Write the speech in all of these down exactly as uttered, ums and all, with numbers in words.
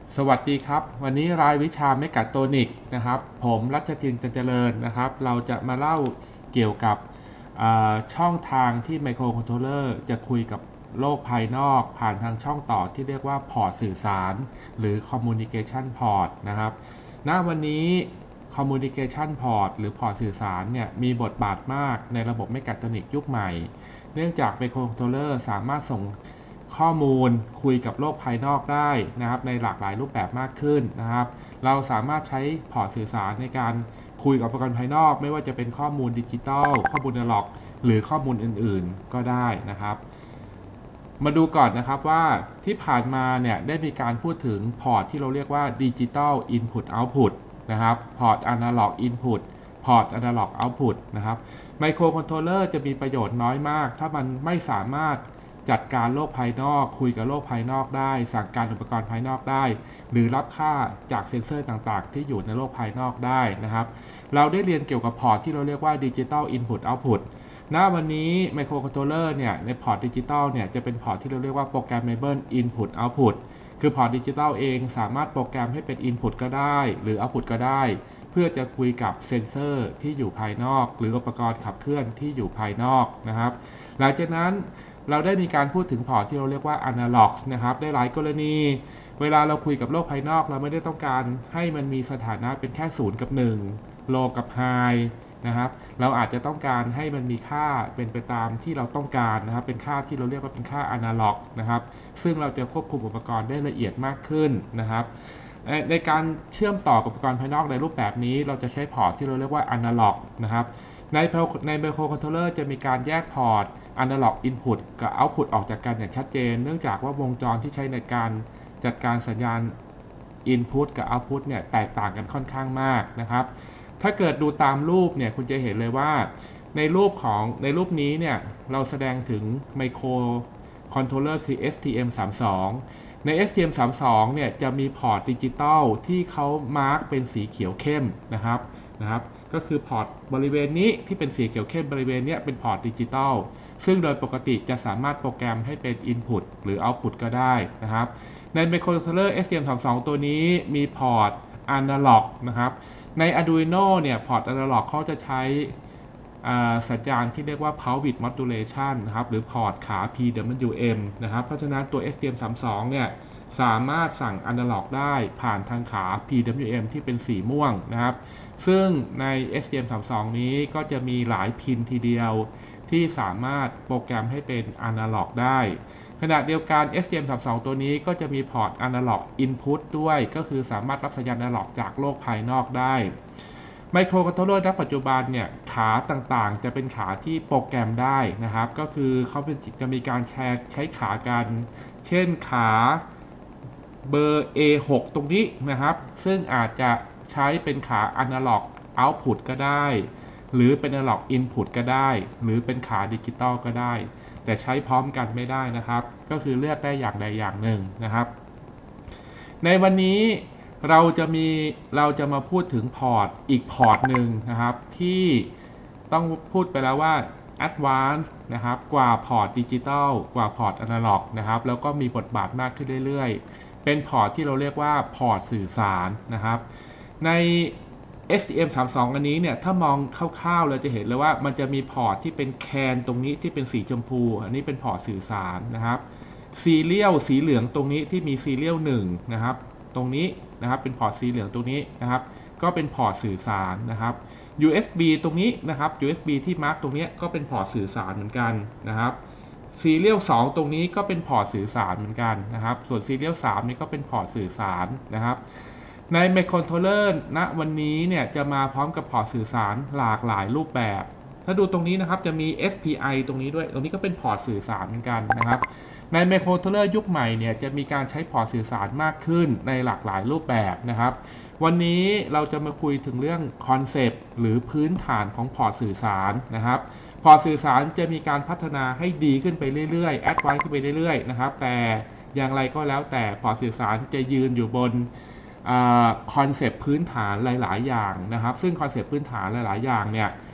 สวัสดีครับวันนี้รายวิชาเมกะโทรนิกส์นะครับผมรัชทิน จันเจริญนะครับเราจะมาเล่าเกี่ยวกับช่องทางที่ไมโครคอนโทรลเลอร์จะคุยกับโลกภายนอกผ่านทางช่องต่อที่เรียกว่าพอร์ตสื่อสารหรือ Communication Port นะครับณวันนี้ Communication Port หรือพอร์ตสื่อสารเนี่ยมีบทบาทมากในระบบเมกะโทรนิกส์ยุคใหม่เนื่องจากไมโครคอนโทรลเลอร์สามารถส่งข้อมูลคุยกับโลกภายนอกได้นะครับในหลากหลายรูปแบบมากขึ้นนะครับเราสามารถใช้พอร์ตสื่อสารในการคุยกับอุปกรณ์ภายนอกไม่ว่าจะเป็นข้อมูลดิจิตอลข้อมูลอนาล็อกหรือข้อมูลอื่นๆก็ได้นะครับมาดูก่อนนะครับว่าที่ผ่านมาเนี่ยได้มีการพูดถึงพอร์ตที่เราเรียกว่าดิจิตอลอินพุตเอาต์พุตนะครับพอร์ตอนาล็อกอินพุตพอร์ตอนาล็อกเอาต์พุตนะครับไมโครคอนโทรลเลอร์จะมีประโยชน์น้อยมากถ้ามันไม่สามารถจัดการโลกภายนอกคุยกับโลกภายนอกได้สั่งการอุปกรณ์ภายนอกได้หรือรับค่าจากเซ็นเซอร์ต่างๆที่อยู่ในโลกภายนอกได้นะครับเราได้เรียนเกี่ยวกับพอร์ตที่เราเรียกว่าดิจิตอลอินพุตเอาต์พุตณวันนี้ไมโครคอนโทรลเลอร์เนี่ยในพอร์ตดิจิตอลเนี่ยจะเป็นพอร์ตที่เราเรียกว่าโปรแกรมเมเบิลอินพุตเอาต์พุตคือพอร์ตดิจิตอลเองสามารถโปรแกรมให้เป็น Input ก็ได้หรือ Output ก็ได้เพื่อจะคุยกับเซ็นเซอร์ที่อยู่ภายนอกหรืออุปกรณ์ขับเคลื่อนที่อยู่ภายนอกนะครับหลังจากนั้นเราได้มีการพูดถึงพอร์ตที่เราเรียกว่า Analog นะครับได้หลายกรณีเวลาเราคุยกับโลกภายนอกเราไม่ได้ต้องการให้มันมีสถานะเป็นแค่ศูนย์กับหนึ่ง Low กับ High นะครับเราอาจจะต้องการให้มันมีค่าเป็นไปตามที่เราต้องการนะครับเป็นค่าที่เราเรียกว่าเป็นค่า Analog นะครับซึ่งเราจะควบคุมอุปกรณ์ได้ละเอียดมากขึ้นนะครับในการเชื่อมต่อกับอุปกรณ์ภายนอกในรูปแบบนี้เราจะใช้พอร์ตที่เราเรียกว่า Analog นะครับในในไมโครคอนโทรลเลอร์จะมีการแยกพอร์ต Analog Input กับ Output ออกจากกันอย่างชัดเจนเนื่องจากว่าวงจรที่ใช้ในการจัดการสัญญาณ Input กับ Output เนี่ยแตกต่างกันค่อนข้างมากนะครับถ้าเกิดดูตามรูปเนี่ยคุณจะเห็นเลยว่าในรูปของในรูปนี้เนี่ยเราแสดงถึงไมโครคอนโทรลเลอร์คือ เอส ที เอ็ม สามสิบสอง ใน เอส ที เอ็ม สามสิบสอง เนี่ยจะมีพอร์ตดิจิตอลที่เขามาร์กเป็นสีเขียวเข้มนะครับนะครับก็คือพอร์ตบริเวณนี้ที่เป็นสีเขียวเข้มบริเวณนี้เป็นพอร์ตดิจิตอลซึ่งโดยปกติจะสามารถโปรแกรมให้เป็น Input หรือ Output ก็ได้นะครับในไมโครคอนโทรลเลอร์ เอส ที เอ็ม สามสิบสอง ตัวนี้มีพอร์ต Analog นะครับใน Arduino เนี่ยพอร์ต Analog เขาจะใช้สัญญาณที่เรียกว่า Pulse Width Modulation นะครับหรือพอร์ตขา พี ดับเบิลยู เอ็ม นะครับเพราะฉะนั้นตัว เอส ที เอ็ม สามสิบสอง เนี่ยสามารถสั่ง Analog ได้ผ่านทางขา พี ดับเบิลยู เอ็ม ที่เป็นสีม่วงนะครับซึ่งใน เอส ที เอ็ม สามสิบสอง นี้ก็จะมีหลายพินทีเดียวที่สามารถโปรแกรมให้เป็น Analog ได้ขณะเดียวกัน เอส ที เอ็ม สามสิบสอง ตัวนี้ก็จะมีพอร์ต Analog Input ด้วยก็คือสามารถรับสัญญาณ Analog จากโลกภายนอกได้ไมโครคอนโทรลเลอร์ณปัจจุบันเนี่ยขาต่างๆจะเป็นขาที่โปรแกรมได้นะครับก็คือเขาจะมีการแชร์ใช้ขากันเช่นขาเบอร์ เอ หก ตรงนี้นะครับซึ่งอาจจะใช้เป็นขา Analog Output ก็ได้หรือเป็น Analog Input ก็ได้หรือเป็นขาดิจิตอลก็ได้แต่ใช้พร้อมกันไม่ได้นะครับก็คือเลือกได้อย่างใดอย่างหนึ่งนะครับในวันนี้เราจะมีเราจะมาพูดถึงพอร์ตอีกพอร์ตหนึ่งนะครับที่ต้องพูดไปแล้วว่า Advanced นะครับกว่าพอร์ตดิจิตอลกว่าพอร์ตอนาล็อกนะครับแล้วก็มีบทบาทมากขึ้นเรื่อยๆเป็นพอร์ตที่เราเรียกว่าพอร์ตสื่อสารนะครับใน เอส ที เอ็ม สามสิบสอง อันนี้เนี่ยถ้ามองคร่าวๆเราจะเห็นเลยว่ามันจะมีพอร์ตที่เป็นแคนตรงนี้ที่เป็นสีชมพูอันนี้เป็นพอร์ตสื่อสารนะครับซีเรียลสีเหลืองตรงนี้ที่มีซีเรียลหนึ่งนะครับตรงนี้นะครับเป็นพอร์ตสีเหลืองตรงนี้นะครับก็เป็นพอร์ตสื่อสารนะครับ ยู เอส บี ตรงนี้นะครับ ยู เอส บี ที่มาร์กตรงนี้ก็เป็นพอร์ตสื่อสารเหมือนกันนะครับซีเรียลสองตรงนี้ก็เป็นพอร์ตสื่อสารเหมือนกันนะครับส่วนซีเรียลสามนี่ก็เป็นพอร์ตสื่อสารนะครับในไมโครคอนโทรลเลอร์ณวันนี้เนี่ยจะมาพร้อมกับพอร์ตสื่อสารหลากหลายรูปแบบถ้าดูตรงนี้นะครับจะมี เอส พี ไอ ตรงนี้ด้วยตรงนี้ก็เป็นพอร์ตสื่อสารเหมือนกันนะครับในไมโครคอนโทรลเลอร์ยุคใหม่เนี่ยจะมีการใช้พอร์ตสื่อสารมากขึ้นในหลากหลายรูปแบบนะครับวันนี้เราจะมาคุยถึงเรื่องคอนเซปต์หรือพื้นฐานของพอร์ตสื่อสารนะครับพอร์ตสื่อสารจะมีการพัฒนาให้ดีขึ้นไปเรื่อยๆแอดวานซ์ขึ้นไปเรื่อยๆนะครับแต่อย่างไรก็แล้วแต่พอร์ตสื่อสารจะยืนอยู่บนคอนเซปต์พื้นฐานหลายๆอย่างนะครับซึ่งคอนเซปต์พื้นฐานหลายๆอย่างเนี่ย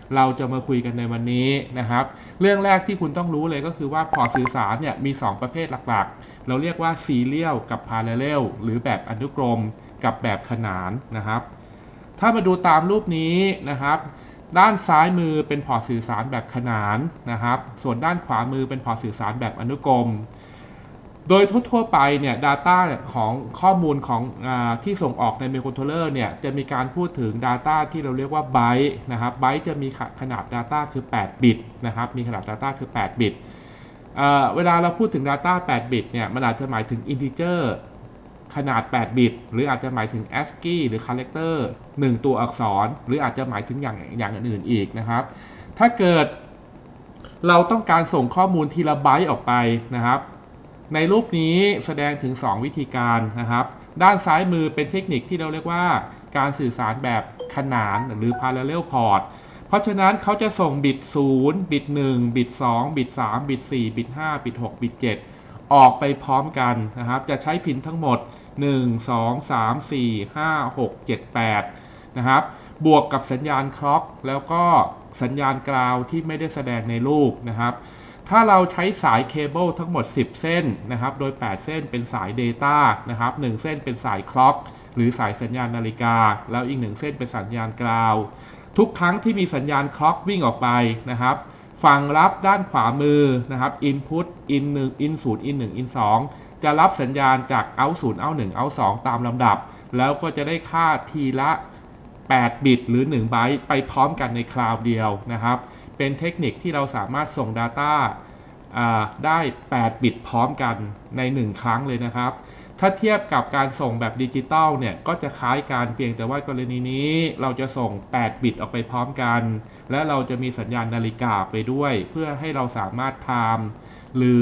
เราจะมาคุยกันในวันนี้นะครับเรื่องแรกที่คุณต้องรู้เลยก็คือว่าพอร์ตสื่อสารเนี่ยมีสองประเภทหลักๆเราเรียกว่า Serial กับ Parallel หรือแบบอนุกรมกับแบบขนานนะครับถ้ามาดูตามรูปนี้นะครับด้านซ้ายมือเป็นพอร์ตสื่อสารแบบขนานนะครับส่วนด้านขวามือเป็นพอร์ตสื่อสารแบบอนุกรมโดยทั่วๆไปเนี่ย Data ของข้อมูลของอาที่ส่งออกใน Microcontroller เนี่ยจะมีการพูดถึง Data ที่เราเรียกว่า Byte นะครับ Byte จะมีขนาด Data คือแปดบิตนะครับมีขนาด Data คือแปดบิตเวลาเราพูดถึง Data แปดบิตเนี่ยมันอาจจะหมายถึง Integer ขนาดแปดบิตหรืออาจจะหมายถึง เอส ซี ไอ หรือ Character หนึ่งตัวอักษรหรืออาจจะหมายถึงอย่างอย่างอื่นๆอีกนะครับถ้าเกิดเราต้องการส่งข้อมูลทีละไบต์ออกไปนะครับในรูปนี้แสดงถึงสองวิธีการนะครับด้านซ้ายมือเป็นเทคนิคที่เราเรียกว่าการสื่อสารแบบขนานหรือ Parallel Port เพราะฉะนั้นเขาจะส่งบิตศูนย์บิตหนึ่งบิตสองบิตสามบิตสี่บิตห้าบิตหกบิตเจ็ดออกไปพร้อมกันนะครับจะใช้พินทั้งหมดหนึ่ง สอง สาม สี่ ห้า หก เจ็ด แปดนะครับบวกกับสัญญาณคล็อกแล้วก็สัญญาณกราวที่ไม่ได้แสดงในรูปนะครับถ้าเราใช้สายเคเบิลทั้งหมดสิบเส้นนะครับโดยแปดเส้นเป็นสาย Data นะครับหนึ่งเส้นเป็นสายคล็อกหรือสายสัญญาณนาฬิกาแล้วอีกหนึ่งเส้นเป็นสัญญาณกราวทุกครั้งที่มีสัญญาณคล็อกวิ่งออกไปนะครับฝั่งรับด้านขวามือนะครับ Input in หนึ่ง in ศูนย์ in หนึ่ง in สองจะรับสัญญาณจาก out ศูนย์ out หนึ่ง out สองตามลำดับแล้วก็จะได้ค่าทีละแปดบิตหรือหนึ่งไบต์ไปพร้อมกันในคราวเดียวนะครับเป็นเทคนิคที่เราสามารถส่ง Data ได้แปดบิตพร้อมกันในหนึ่งครั้งเลยนะครับถ้าเทียบกับการส่งแบบดิจิตอลเนี่ยก็จะคล้ายกันเพียงแต่ว่ากรณีนี้เราจะส่งแปดบิตออกไปพร้อมกันและเราจะมีสัญญาณนาฬิกาไปด้วยเพื่อให้เราสามารถไทม์หรื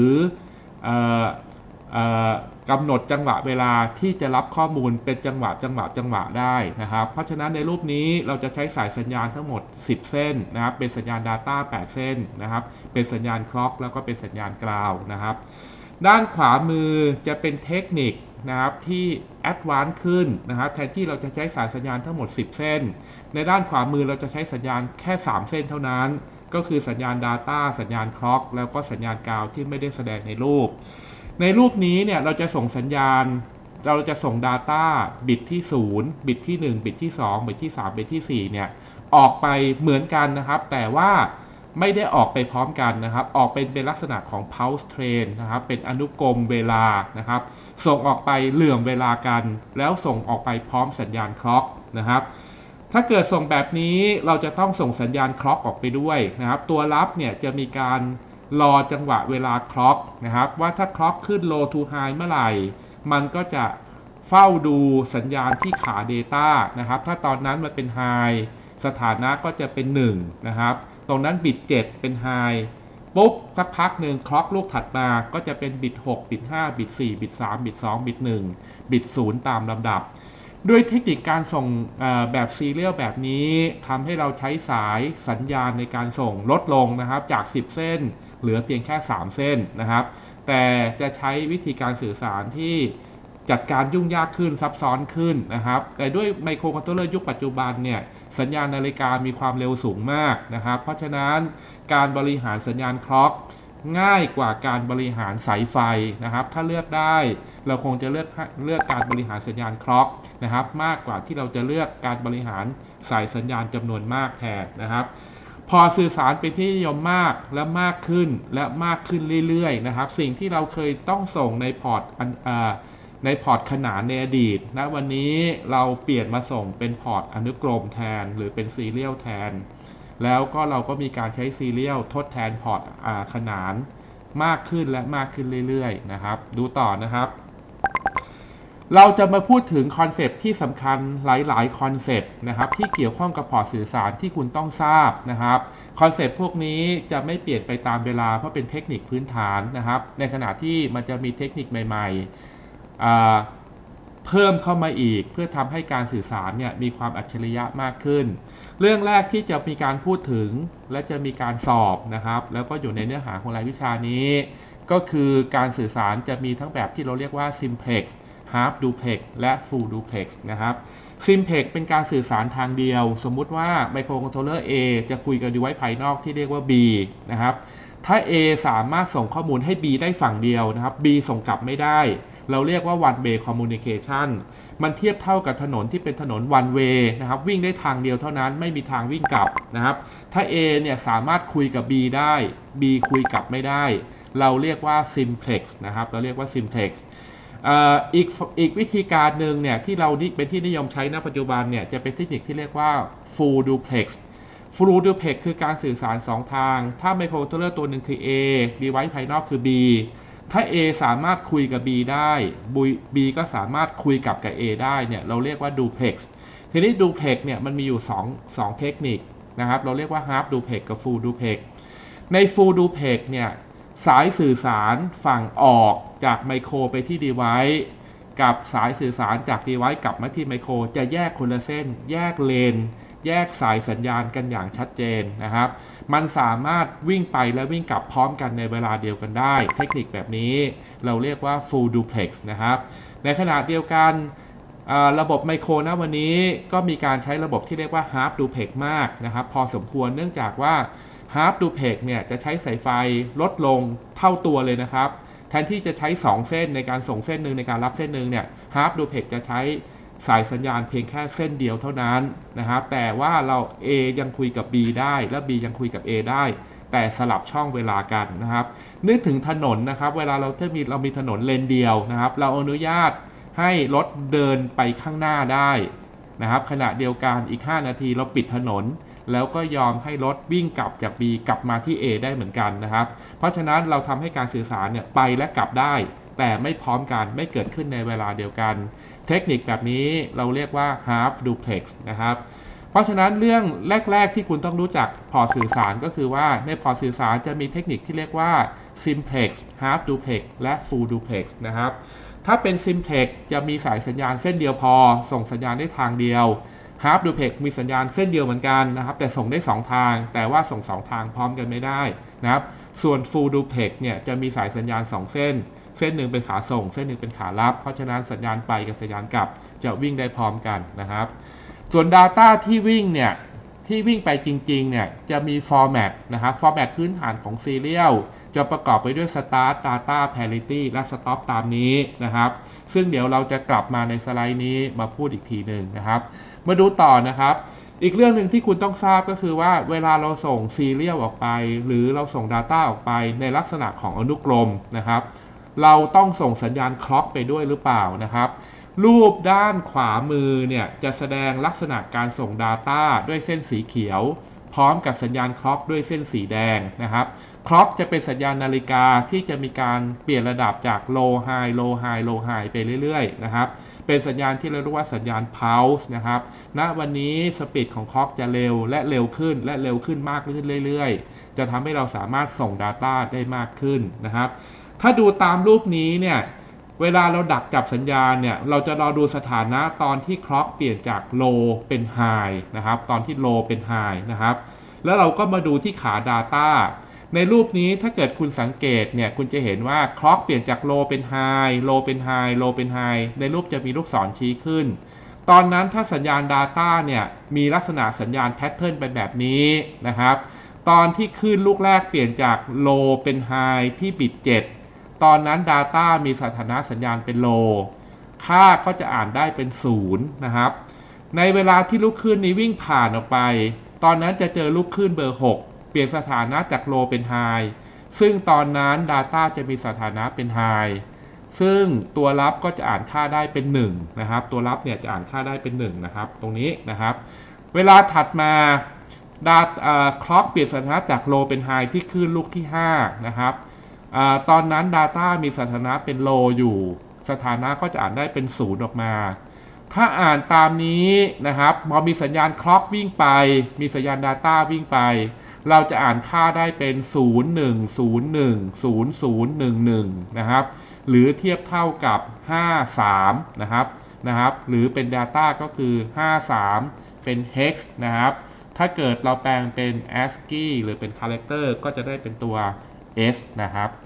อกำหนดจังหวะเวลาที่จะรับข้อมูลเป็นจังหวะจังหวะจังหวะได้นะครับเพราะฉะนั้นในรูปนี้เราจะใช้สายสัญญาณทั้งหมดสิบเส้นนะครับเป็นสัญญาณ Data แปดเส้นนะครับเป็นสัญญาณคล็อกแล้วก็เป็นสัญญาณกราวนะครับด้านขวามือจะเป็นเทคนิคนะครับที่แอดวานซ์ขึ้นนะครับแทนที่เราจะใช้สายสัญญาณทั้งหมดสิบเส้นในด้านขวามือเราจะใช้สัญญาณแค่สามเส้นเท่านั้นก็คือสัญญาณ Data สัญญาณคล็อกแล้วก็สัญญาณกราวที่ไม่ได้แสดงในรูปในรูปนี้เนี่ยเราจะส่งสัญญาณเราจะส่ง Data บิตที่ศูนย์บิตที่หนึ่งบิตที่สองบิตที่สามบิตที่สี่เนี่ยออกไปเหมือนกันนะครับแต่ว่าไม่ได้ออกไปพร้อมกันนะครับออกเป็นเป็นลักษณะของ pulse train นะครับเป็นอนุกรมเวลานะครับส่งออกไปเหลื่อมเวลากันแล้วส่งออกไปพร้อมสัญญาณคล็อกนะครับถ้าเกิดส่งแบบนี้เราจะต้องส่งสัญญาณคล็อกออกไปด้วยนะครับตัวรับเนี่ยจะมีการรอจังหวะเวลาคล็อกนะครับว่าถ้าคล็อกขึ้น low to high เมื่อไหร่มันก็จะเฝ้าดูสัญญาณที่ขา Data นะครับถ้าตอนนั้นมันเป็น high สถานะก็จะเป็นหนึ่งนะครับตรงนั้นบิตเจ็ดเป็น high ปุ๊บสักพักหนึ่งคล็อกลูกถัดมาก็จะเป็นบิตหกบิตห้าบิตสี่บิตสามบิตสองบิตหนึ่งบิตศูนย์ตามลำดับด้วยเทคนิคการส่งแบบซีเรียลแบบนี้ทำให้เราใช้สายสัญญาณในการส่งลดลงนะครับจากสิบเส้นเหลือเพียงแค่สามเส้นนะครับแต่จะใช้วิธีการสื่อสารที่จัดการยุ่งยากขึ้นซับซ้อนขึ้นนะครับแต่ด้วยไมโครคอนโทรลเลอร์ยุคปัจจุบันเนี่ยสัญญาณนาฬิกามีความเร็วสูงมากนะครับเพราะฉะนั้นการบริหารสัญญาณคล็อกง่ายกว่าการบริหารสายไฟนะครับถ้าเลือกได้เราคงจะเลือกเลือกการบริหารสัญญาณคล็อกนะครับมากกว่าที่เราจะเลือกการบริหารสายสัญญาณจำนวนมากแทนนะครับพอสื่อสารเป็นที่นิยมมากและมากขึ้นและมากขึ้นเรื่อยๆนะครับสิ่งที่เราเคยต้องส่งในพอร์ตในพอร์ตขนานในอดีตนะวันนี้เราเปลี่ยนมาส่งเป็นพอร์ตอนุกรมแทนหรือเป็นซีเรียลแทนแล้วก็เราก็มีการใช้ซีเรียลทดแทนพอร์ตขนานมากขึ้นและมากขึ้นเรื่อยๆนะครับดูต่อนะครับเราจะมาพูดถึงคอนเซปต์ที่สำคัญหลายๆคอนเซปต์นะครับที่เกี่ยวข้องกับพอร์ตสื่อสารที่คุณต้องทราบนะครับคอนเซปต์พวกนี้จะไม่เปลี่ยนไปตามเวลาเพราะเป็นเทคนิคพื้นฐานนะครับในขณะที่มันจะมีเทคนิคใหม่ๆเพิ่มเข้ามาอีกเพื่อทำให้การสื่อสารเนี่ยมีความอัจฉริยะมากขึ้นเรื่องแรกที่จะมีการพูดถึงและจะมีการสอบนะครับแล้วก็อยู่ในเนื้อหาของรายวิชานี้ก็คือการสื่อสารจะมีทั้งแบบที่เราเรียกว่า Simplex half duplex และ full duplex นะครับ simplex เป็นการสื่อสารทางเดียวสมมุติว่า microcontroller A จะคุยกับ device ภายนอกที่เรียกว่า B นะครับถ้า A สามารถส่งข้อมูลให้ B ได้ฝั่งเดียวนะครับ B ส่งกลับไม่ได้เราเรียกว่า one way communication มันเทียบเท่ากับถนนที่เป็นถนน one way นะครับวิ่งได้ทางเดียวเท่านั้นไม่มีทางวิ่งกลับนะครับถ้า A เนี่ยสามารถคุยกับ B ได้ B คุยกลับไม่ได้เราเรียกว่า simplex นะครับเราเรียกว่า simplex อีกอีกวิธีการหนึ่งเนี่ยที่เราเป็นที่นิยมใช้ณปัจจุบันเนี่ยจะเป็นเทคนิคที่เรียกว่า full duplex full duplex คือการสื่อสารสองทางถ้า microcontroller ตัวหนึ่งคือ A device ภายนอกคือ B ถ้า A สามารถคุยกับ B ได้ B ก็สามารถคุยกับกับ A ได้เนี่ยเราเรียกว่า duplex ทีนี้ duplex เนี่ยมันมีอยู่2 2เทคนิคนะครับเราเรียกว่า half duplex กับ full duplex ใน full duplex เนี่ยสายสื่อสารฝั่งออกจากไมโครไปที่ device กับสายสื่อสารจาก device กลับมาที่ไมโครจะแยกคนละเส้นแยกเลนแยกสายสัญญาณกันอย่างชัดเจนนะครับมันสามารถวิ่งไปและวิ่งกลับพร้อมกันในเวลาเดียวกันได้เทคนิคแบบนี้เราเรียกว่า full duplex นะครับในขณะเดียวกันระบบไมโครณวันนี้ก็มีการใช้ระบบที่เรียกว่า half duplex มากนะครับพอสมควรเนื่องจากว่า half duplex เนี่ยจะใช้สายไฟลดลงเท่าตัวเลยนะครับแทนที่จะใช้สองเส้นในการส่งเส้นหนึ่งในการรับเส้นหนึ่งเนี่ย half duplex จะใช้สายสัญญาณเพียงแค่เส้นเดียวเท่านั้นนะครับแต่ว่าเรา A ยังคุยกับ B ได้และ B ยังคุยกับ A ได้แต่สลับช่องเวลากันนะครับนึกถึงถนนนะครับเวลาเราถ้ามีเรามีถนนเลนเดียวนะครับเราอนุญาตให้รถเดินไปข้างหน้าได้นะครับขณะเดียวกันอีกห้านาทีเราปิดถนนแล้วก็ยอมให้รถวิ่งกลับจาก B กลับมาที่ A ได้เหมือนกันนะครับเพราะฉะนั้นเราทำให้การสื่อสารเนี่ยไปและกลับได้แต่ไม่พร้อมกันไม่เกิดขึ้นในเวลาเดียวกันเทคนิคแบบนี้เราเรียกว่า half duplex นะครับเพราะฉะนั้นเรื่องแรกๆที่คุณต้องรู้จักพอร์ตสื่อสารก็คือว่าในพอร์ตสื่อสารจะมีเทคนิคที่เรียกว่า simplex half duplex และ full duplex นะครับถ้าเป็น simplex จะมีสายสัญญาณเส้นเดียวพอส่งสัญญาณได้ทางเดียว half duplex มีสัญญาณเส้นเดียวเหมือนกันนะครับแต่ส่งได้สองทางแต่ว่าส่งสองทางพร้อมกันไม่ได้นะครับส่วน full duplex เนี่ยจะมีสายสัญญาณสองเส้นเส้นหนึ่งเป็นขาส่งเส้นหนึ่งเป็นขารับเพราะฉะนั้นสัญญาณไปกับสัญญาณกลับจะวิ่งได้พร้อมกันนะครับส่วน Data ที่วิ่งเนี่ยที่วิ่งไปจริงๆเนี่ยจะมี format นะครับ format พื้นฐานของ serial จะประกอบไปด้วย start data parity และ stop ตามนี้นะครับซึ่งเดี๋ยวเราจะกลับมาในสไลด์นี้มาพูดอีกทีหนึ่งนะครับมาดูต่อนะครับอีกเรื่องหนึ่งที่คุณต้องทราบก็คือว่าเวลาเราส่ง serial ออกไปหรือเราส่ง Data ออกไปในลักษณะของอนุกรมนะครับเราต้องส่งสัญญาณคล็อกไปด้วยหรือเปล่านะครับรูปด้านขวามือเนี่ยจะแสดงลักษณะการส่ง Data ด้วยเส้นสีเขียวพร้อมกับสัญญาณคล็อกด้วยเส้นสีแดงนะครับคล็อกจะเป็นสัญญาณนาฬิกาที่จะมีการเปลี่ยนระดับจาก low high low high low high ไปเรื่อยๆนะครับเป็นสัญญาณที่เราเรียกว่าสัญญาณ pulse นะครับณวันนี้สปีดของคล็อกจะเร็วและเร็วขึ้นและเร็วขึ้นมากขึ้นเรื่อยๆจะทำให้เราสามารถส่ง Data ได้มากขึ้นนะครับถ้าดูตามรูปนี้เนี่ยเวลาเราดักจับสัญญาณเนี่ยเราจะรอดูสถานะตอนที่คล็อกเปลี่ยนจาก low เป็น high นะครับตอนที่ low เป็น high นะครับแล้วเราก็มาดูที่ขา Data ในรูปนี้ถ้าเกิดคุณสังเกตเนี่ยคุณจะเห็นว่าคล็อกเปลี่ยนจาก low เป็น high low เป็น high low เป็น high ในรูปจะมีลูกศรชี้ขึ้นตอนนั้นถ้าสัญญาณ Data เนี่ยมีลักษณะสัญญาณแพทเทิร์นเป็นแบบนี้นะครับตอนที่ขึ้นลูกแรกเปลี่ยนจาก low เป็น high ที่บิตเจ็ดตอนนั้น Data มีสถานะสัญญาณเป็น low ค่าก็จะอ่านได้เป็นศูนย์นะครับในเวลาที่ลูกคลื่นนี้วิ่งผ่านออกไปตอนนั้นจะเจอลูกคลื่นเบอร์หกเปลี่ยนสถานะจาก low เป็น high ซึ่งตอนนั้น Data จะมีสถานะเป็น high ซึ่งตัวรับก็จะอ่านค่าได้เป็นหนึ่งนะครับตัวรับเนี่ยจะอ่านค่าได้เป็นหนึ่งนะครับตรงนี้นะครับเวลาถัดมาดาคล็อกเปลี่ยนสถานะจาก low เป็น high ที่คลื่นลูกที่ห้านะครับตอนนั้น Data มีสถานะเป็น low อยู่สถานะก็จะอ่านได้เป็นศูนย์ออกมาถ้าอ่านตามนี้นะครับพอมีสัญญาณคล็อกวิ่งไปมีสัญญาณ Data วิ่งไปเราจะอ่านค่าได้เป็นศูนย์ หนึ่ง ศูนย์ หนึ่ง ศูนย์ ศูนย์ หนึ่ง หนึ่งนะครับหรือเทียบเท่ากับห้า สามนะครับนะครับหรือเป็น Data ก็คือห้า สามเป็น hex นะครับถ้าเกิดเราแปลงเป็น ASCII หรือเป็น character ก็จะได้เป็นตัวS นะครับ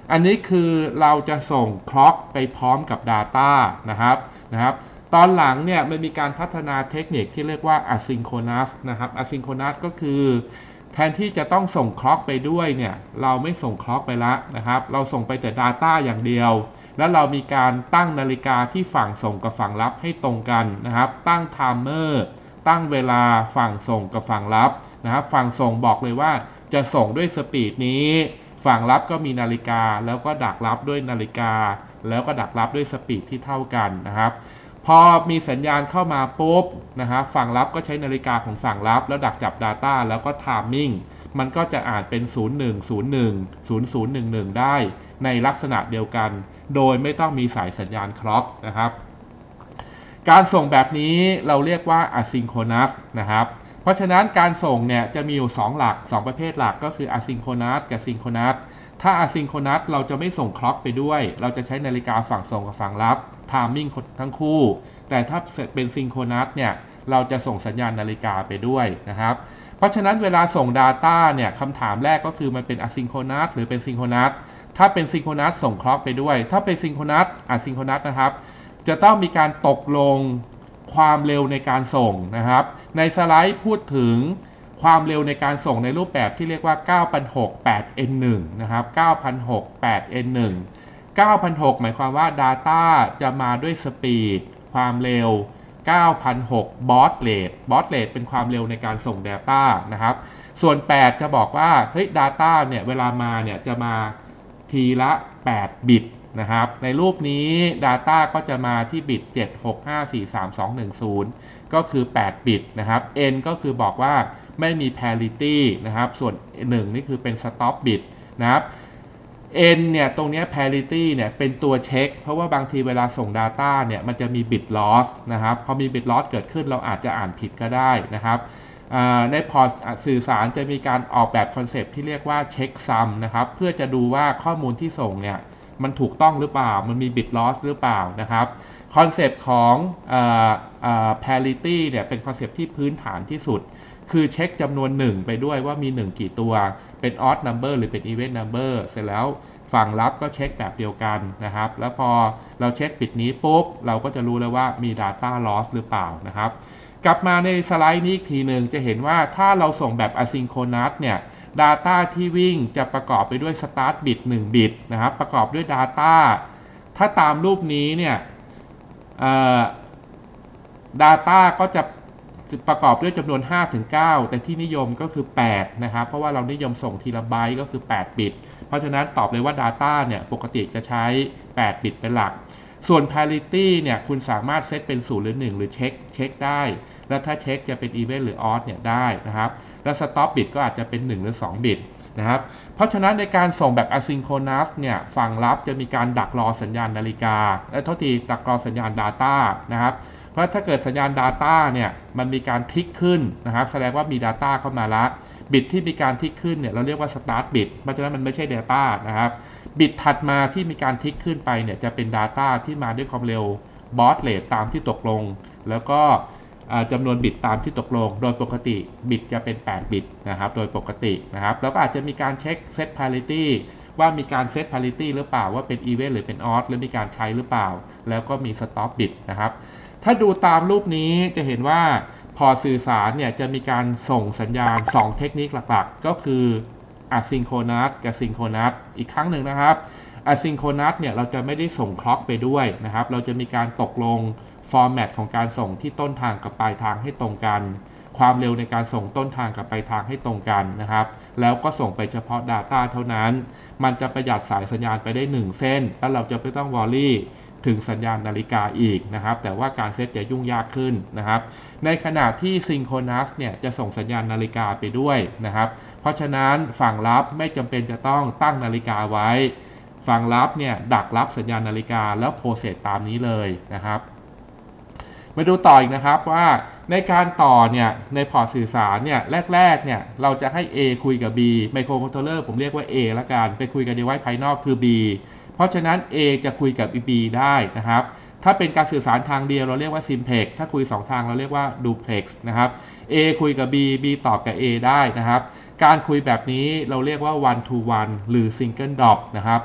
อันนี้คือเราจะส่งคล็อกไปพร้อมกับ Data นะครับนะครับตอนหลังเนี่ยมันมีการพัฒนาเทคนิคที่เรียกว่า asynchronous นะครับ asynchronous ก็คือแทนที่จะต้องส่งคล็อกไปด้วยเนี่ยเราไม่ส่งคล็อกไปละนะครับเราส่งไปแต่ Data อย่างเดียวแล้วเรามีการตั้งนาฬิกาที่ฝั่งส่งกับฝั่งรับให้ตรงกันนะครับตั้งไทม์เมอร์ตั้งเวลาฝั่งส่งกับฝั่งรับนะครับฝั่งส่งบอกเลยว่าจะส่งด้วยสปีดนี้ฝั่งรับก็มีนาฬิกาแล้วก็ดักรับด้วยนาฬิกาแล้วก็ดักรับด้วยสปีดที่เท่ากันนะครับพอมีสัญญาณเข้ามาปุ๊บนะครับฝั่งรับก็ใช้นาฬิกาของฝั่งรับแล้วดักจับ Data แล้วก็ Timing มันก็จะอ่านเป็นศูนย์ หนึ่ง ศูนย์ หนึ่ง ศูนย์ ศูนย์ หนึ่ง หนึ่งได้ในลักษณะเดียวกันโดยไม่ต้องมีสายสัญญาณคล็อกนะครับการส่งแบบนี้เราเรียกว่า asynchronous นะครับเพราะฉะนั้นการส่งเนี่ยจะมีอยู่สองหลักสองประเภทหลักก็คือ asynchronous กับ synchronous ถ้า asynchronous เราจะไม่ส่งคล็อกไปด้วยเราจะใช้นาฬิกาฝั่งส่งกับฝั่งรับ timing ทั้งคู่แต่ถ้าเป็น synchronous เนี่ยเราจะส่งสัญญาณนาฬิกาไปด้วยนะครับเพราะฉะนั้นเวลาส่ง Data เนี่ยคำถามแรกก็คือมันเป็น asynchronous หรือเป็น synchronous ถ้าเป็น synchronous ส่งคล็อกไปด้วยถ้าเป็น synchronous asynchronous นะครับจะต้องมีการตกลงความเร็วในการส่งนะครับในสไลด์พูดถึงความเร็วในการส่งในรูปแบบที่เรียกว่า เก้าพันหกร้อย แปด เอ็น หนึ่ง นะครับ เก้าพันหกร้อย แปด เอ็น หนึ่ง เก้าพันหกร้อย หมายความว่า Data จะมาด้วยสปีดความเร็ว เก้าพันหกร้อย baud rate baud rate เป็นความเร็วในการส่ง Data นะครับส่วน แปด จะบอกว่าเฮ้ย Data เนี่ยเวลามาเนี่ยจะมาทีละ แปด บิตนะครับในรูปนี้ Data ก็จะมาที่บิต เจ็ด หก ห้า สี่ สาม สอง หนึ่ง ศูนย์ ก็คือ แปด บิตนะครับ N ก็คือบอกว่าไม่มี parity นะครับส่วน หนึ่ง นี่คือเป็น stop bit นะครับ N เนี่ยตรงนี้ parity เนี่ยเป็นตัวเช็คเพราะว่าบางทีเวลาส่ง Data เนี่ยมันจะมี bit loss นะครับพอมี bit loss เกิดขึ้นเราอาจจะอ่านผิดก็ได้นะครับในพอร์ตสื่อสารจะมีการออกแบบคอนเซปต์ที่เรียกว่าเช็คซัมนะครับเพื่อจะดูว่าข้อมูลที่ส่งเนี่ยมันถูกต้องหรือเปล่ามันมี bit loss หรือเปล่านะครับคอนเซปต์ของเอ่อเอ่อ parity เนี่ยเป็นคอนเซปต์ที่พื้นฐานที่สุดคือเช็คจำนวนหนึ่งไปด้วยว่ามีหนึ่งกี่ตัวเป็น odd number หรือเป็น even number เสร็จแล้วฝั่งรับก็เช็คแบบเดียวกันนะครับแล้วพอเราเช็คบิตนี้ปุ๊บเราก็จะรู้แล้วว่ามี data loss หรือเปล่านะครับกลับมาในสไลด์นี้อีกทีหนึ่งจะเห็นว่าถ้าเราส่งแบบ asynchronous เนี่ย Data ที่วิ่งจะประกอบไปด้วย start bit หนึ่ง บิตนะครับประกอบด้วย Data ถ้าตามรูปนี้เนี่ย Data ก็จะประกอบด้วยจำนวน ห้าถึงเก้า แต่ที่นิยมก็คือ แปด นะครับเพราะว่าเรานิยมส่งทีละไบต์ก็คือ แปด บิตเพราะฉะนั้นตอบเลยว่า Data เนี่ยปกติจะใช้ แปด บิตเป็นหลักส่วน parity เนี่ยคุณสามารถเซตเป็นศูนย์หรือหนึ่งหรือเช็คเช็คได้แล้วถ้าเช็คจะเป็น even หรือ odd เนี่ยได้นะครับแล้ว stop bit ก็อาจจะเป็นหนึ่งหรือสองบิตนะครับเพราะฉะนั้นในการส่งแบบ asynchronous เนี่ยฝั่งรับจะมีการดักรอสัญญาณนาฬิกาและโทษทีดักรอสัญญาณ Data นะครับเพราะถ้าเกิดสัญญาณ Data เนี่ยมันมีการทิกขึ้นนะครับแสดงว่ามี Data เข้ามาละบิตที่มีการทิกขึ้นเนี่ยเราเรียกว่า start bit เพราะฉะนั้นมันไม่ใช่ Data นะครับบิตถัดมาที่มีการทิกขึ้นไปเนี่ยจะเป็น Data ที่มาด้วยความเร็ว baud rate ตามที่ตกลงแล้วก็จำนวนบิตตามที่ตกลงโดยปกติบิตจะเป็นแปดบิตนะครับโดยปกตินะครับแล้วก็อาจจะมีการเช็ค set parity ว่ามีการ set parity หรือเปล่าว่าเป็น even หรือเป็น odd หรือมีการใช้หรือเปล่าแล้วก็มี stop bit นะครับถ้าดูตามรูปนี้จะเห็นว่าพอสื่อสารเนี่ยจะมีการส่งสัญญาณสองเทคนิคหลักๆก็คือ asynchronous กับ synchronous อีกครั้งหนึ่งนะครับ asynchronous เนี่ยเราจะไม่ได้ส่งคล็อกไปด้วยนะครับเราจะมีการตกลงฟอร์แมตของการส่งที่ต้นทางกับปลายทางให้ตรงกันความเร็วในการส่งต้นทางกับปลายทางให้ตรงกันนะครับแล้วก็ส่งไปเฉพาะ Data เท่านั้นมันจะประหยัดสายสัญญาณไปได้หนึ่งเส้นแล้วเราจะไม่ต้องวอรี่ถึงสัญญาณนาฬิกาอีกนะครับแต่ว่าการเซตจะยุ่งยากขึ้นนะครับในขณะที่ Synchronous เนี่ยจะส่งสัญญาณนาฬิกาไปด้วยนะครับเพราะฉะนั้นฝั่งรับไม่จำเป็นจะต้องตั้งนาฬิกาไว้ฝั่งรับเนี่ยดักรับสัญญาณนาฬิกาแล้วโปรเซสตามนี้เลยนะครับมาดูต่ออีกนะครับว่าในการต่อเนี่ยในพอร์ตสื่อสารเนี่ยแรกๆเนี่ยเราจะให้ A คุยกับ B ไมโครคอนโทรลเลอร์ผมเรียกว่า A ละกันไปคุยกับ device ภายนอกคือ B เพราะฉะนั้น A จะคุยกับ B ได้นะครับถ้าเป็นการสื่อสารทางเดียวเราเรียกว่า Simplex ถ้าคุยสองทางเราเรียกว่า Duplex นะครับ A คุยกับ B B ตอบกับ A ได้นะครับการคุยแบบนี้เราเรียกว่า one to one หรือ single drop นะครับ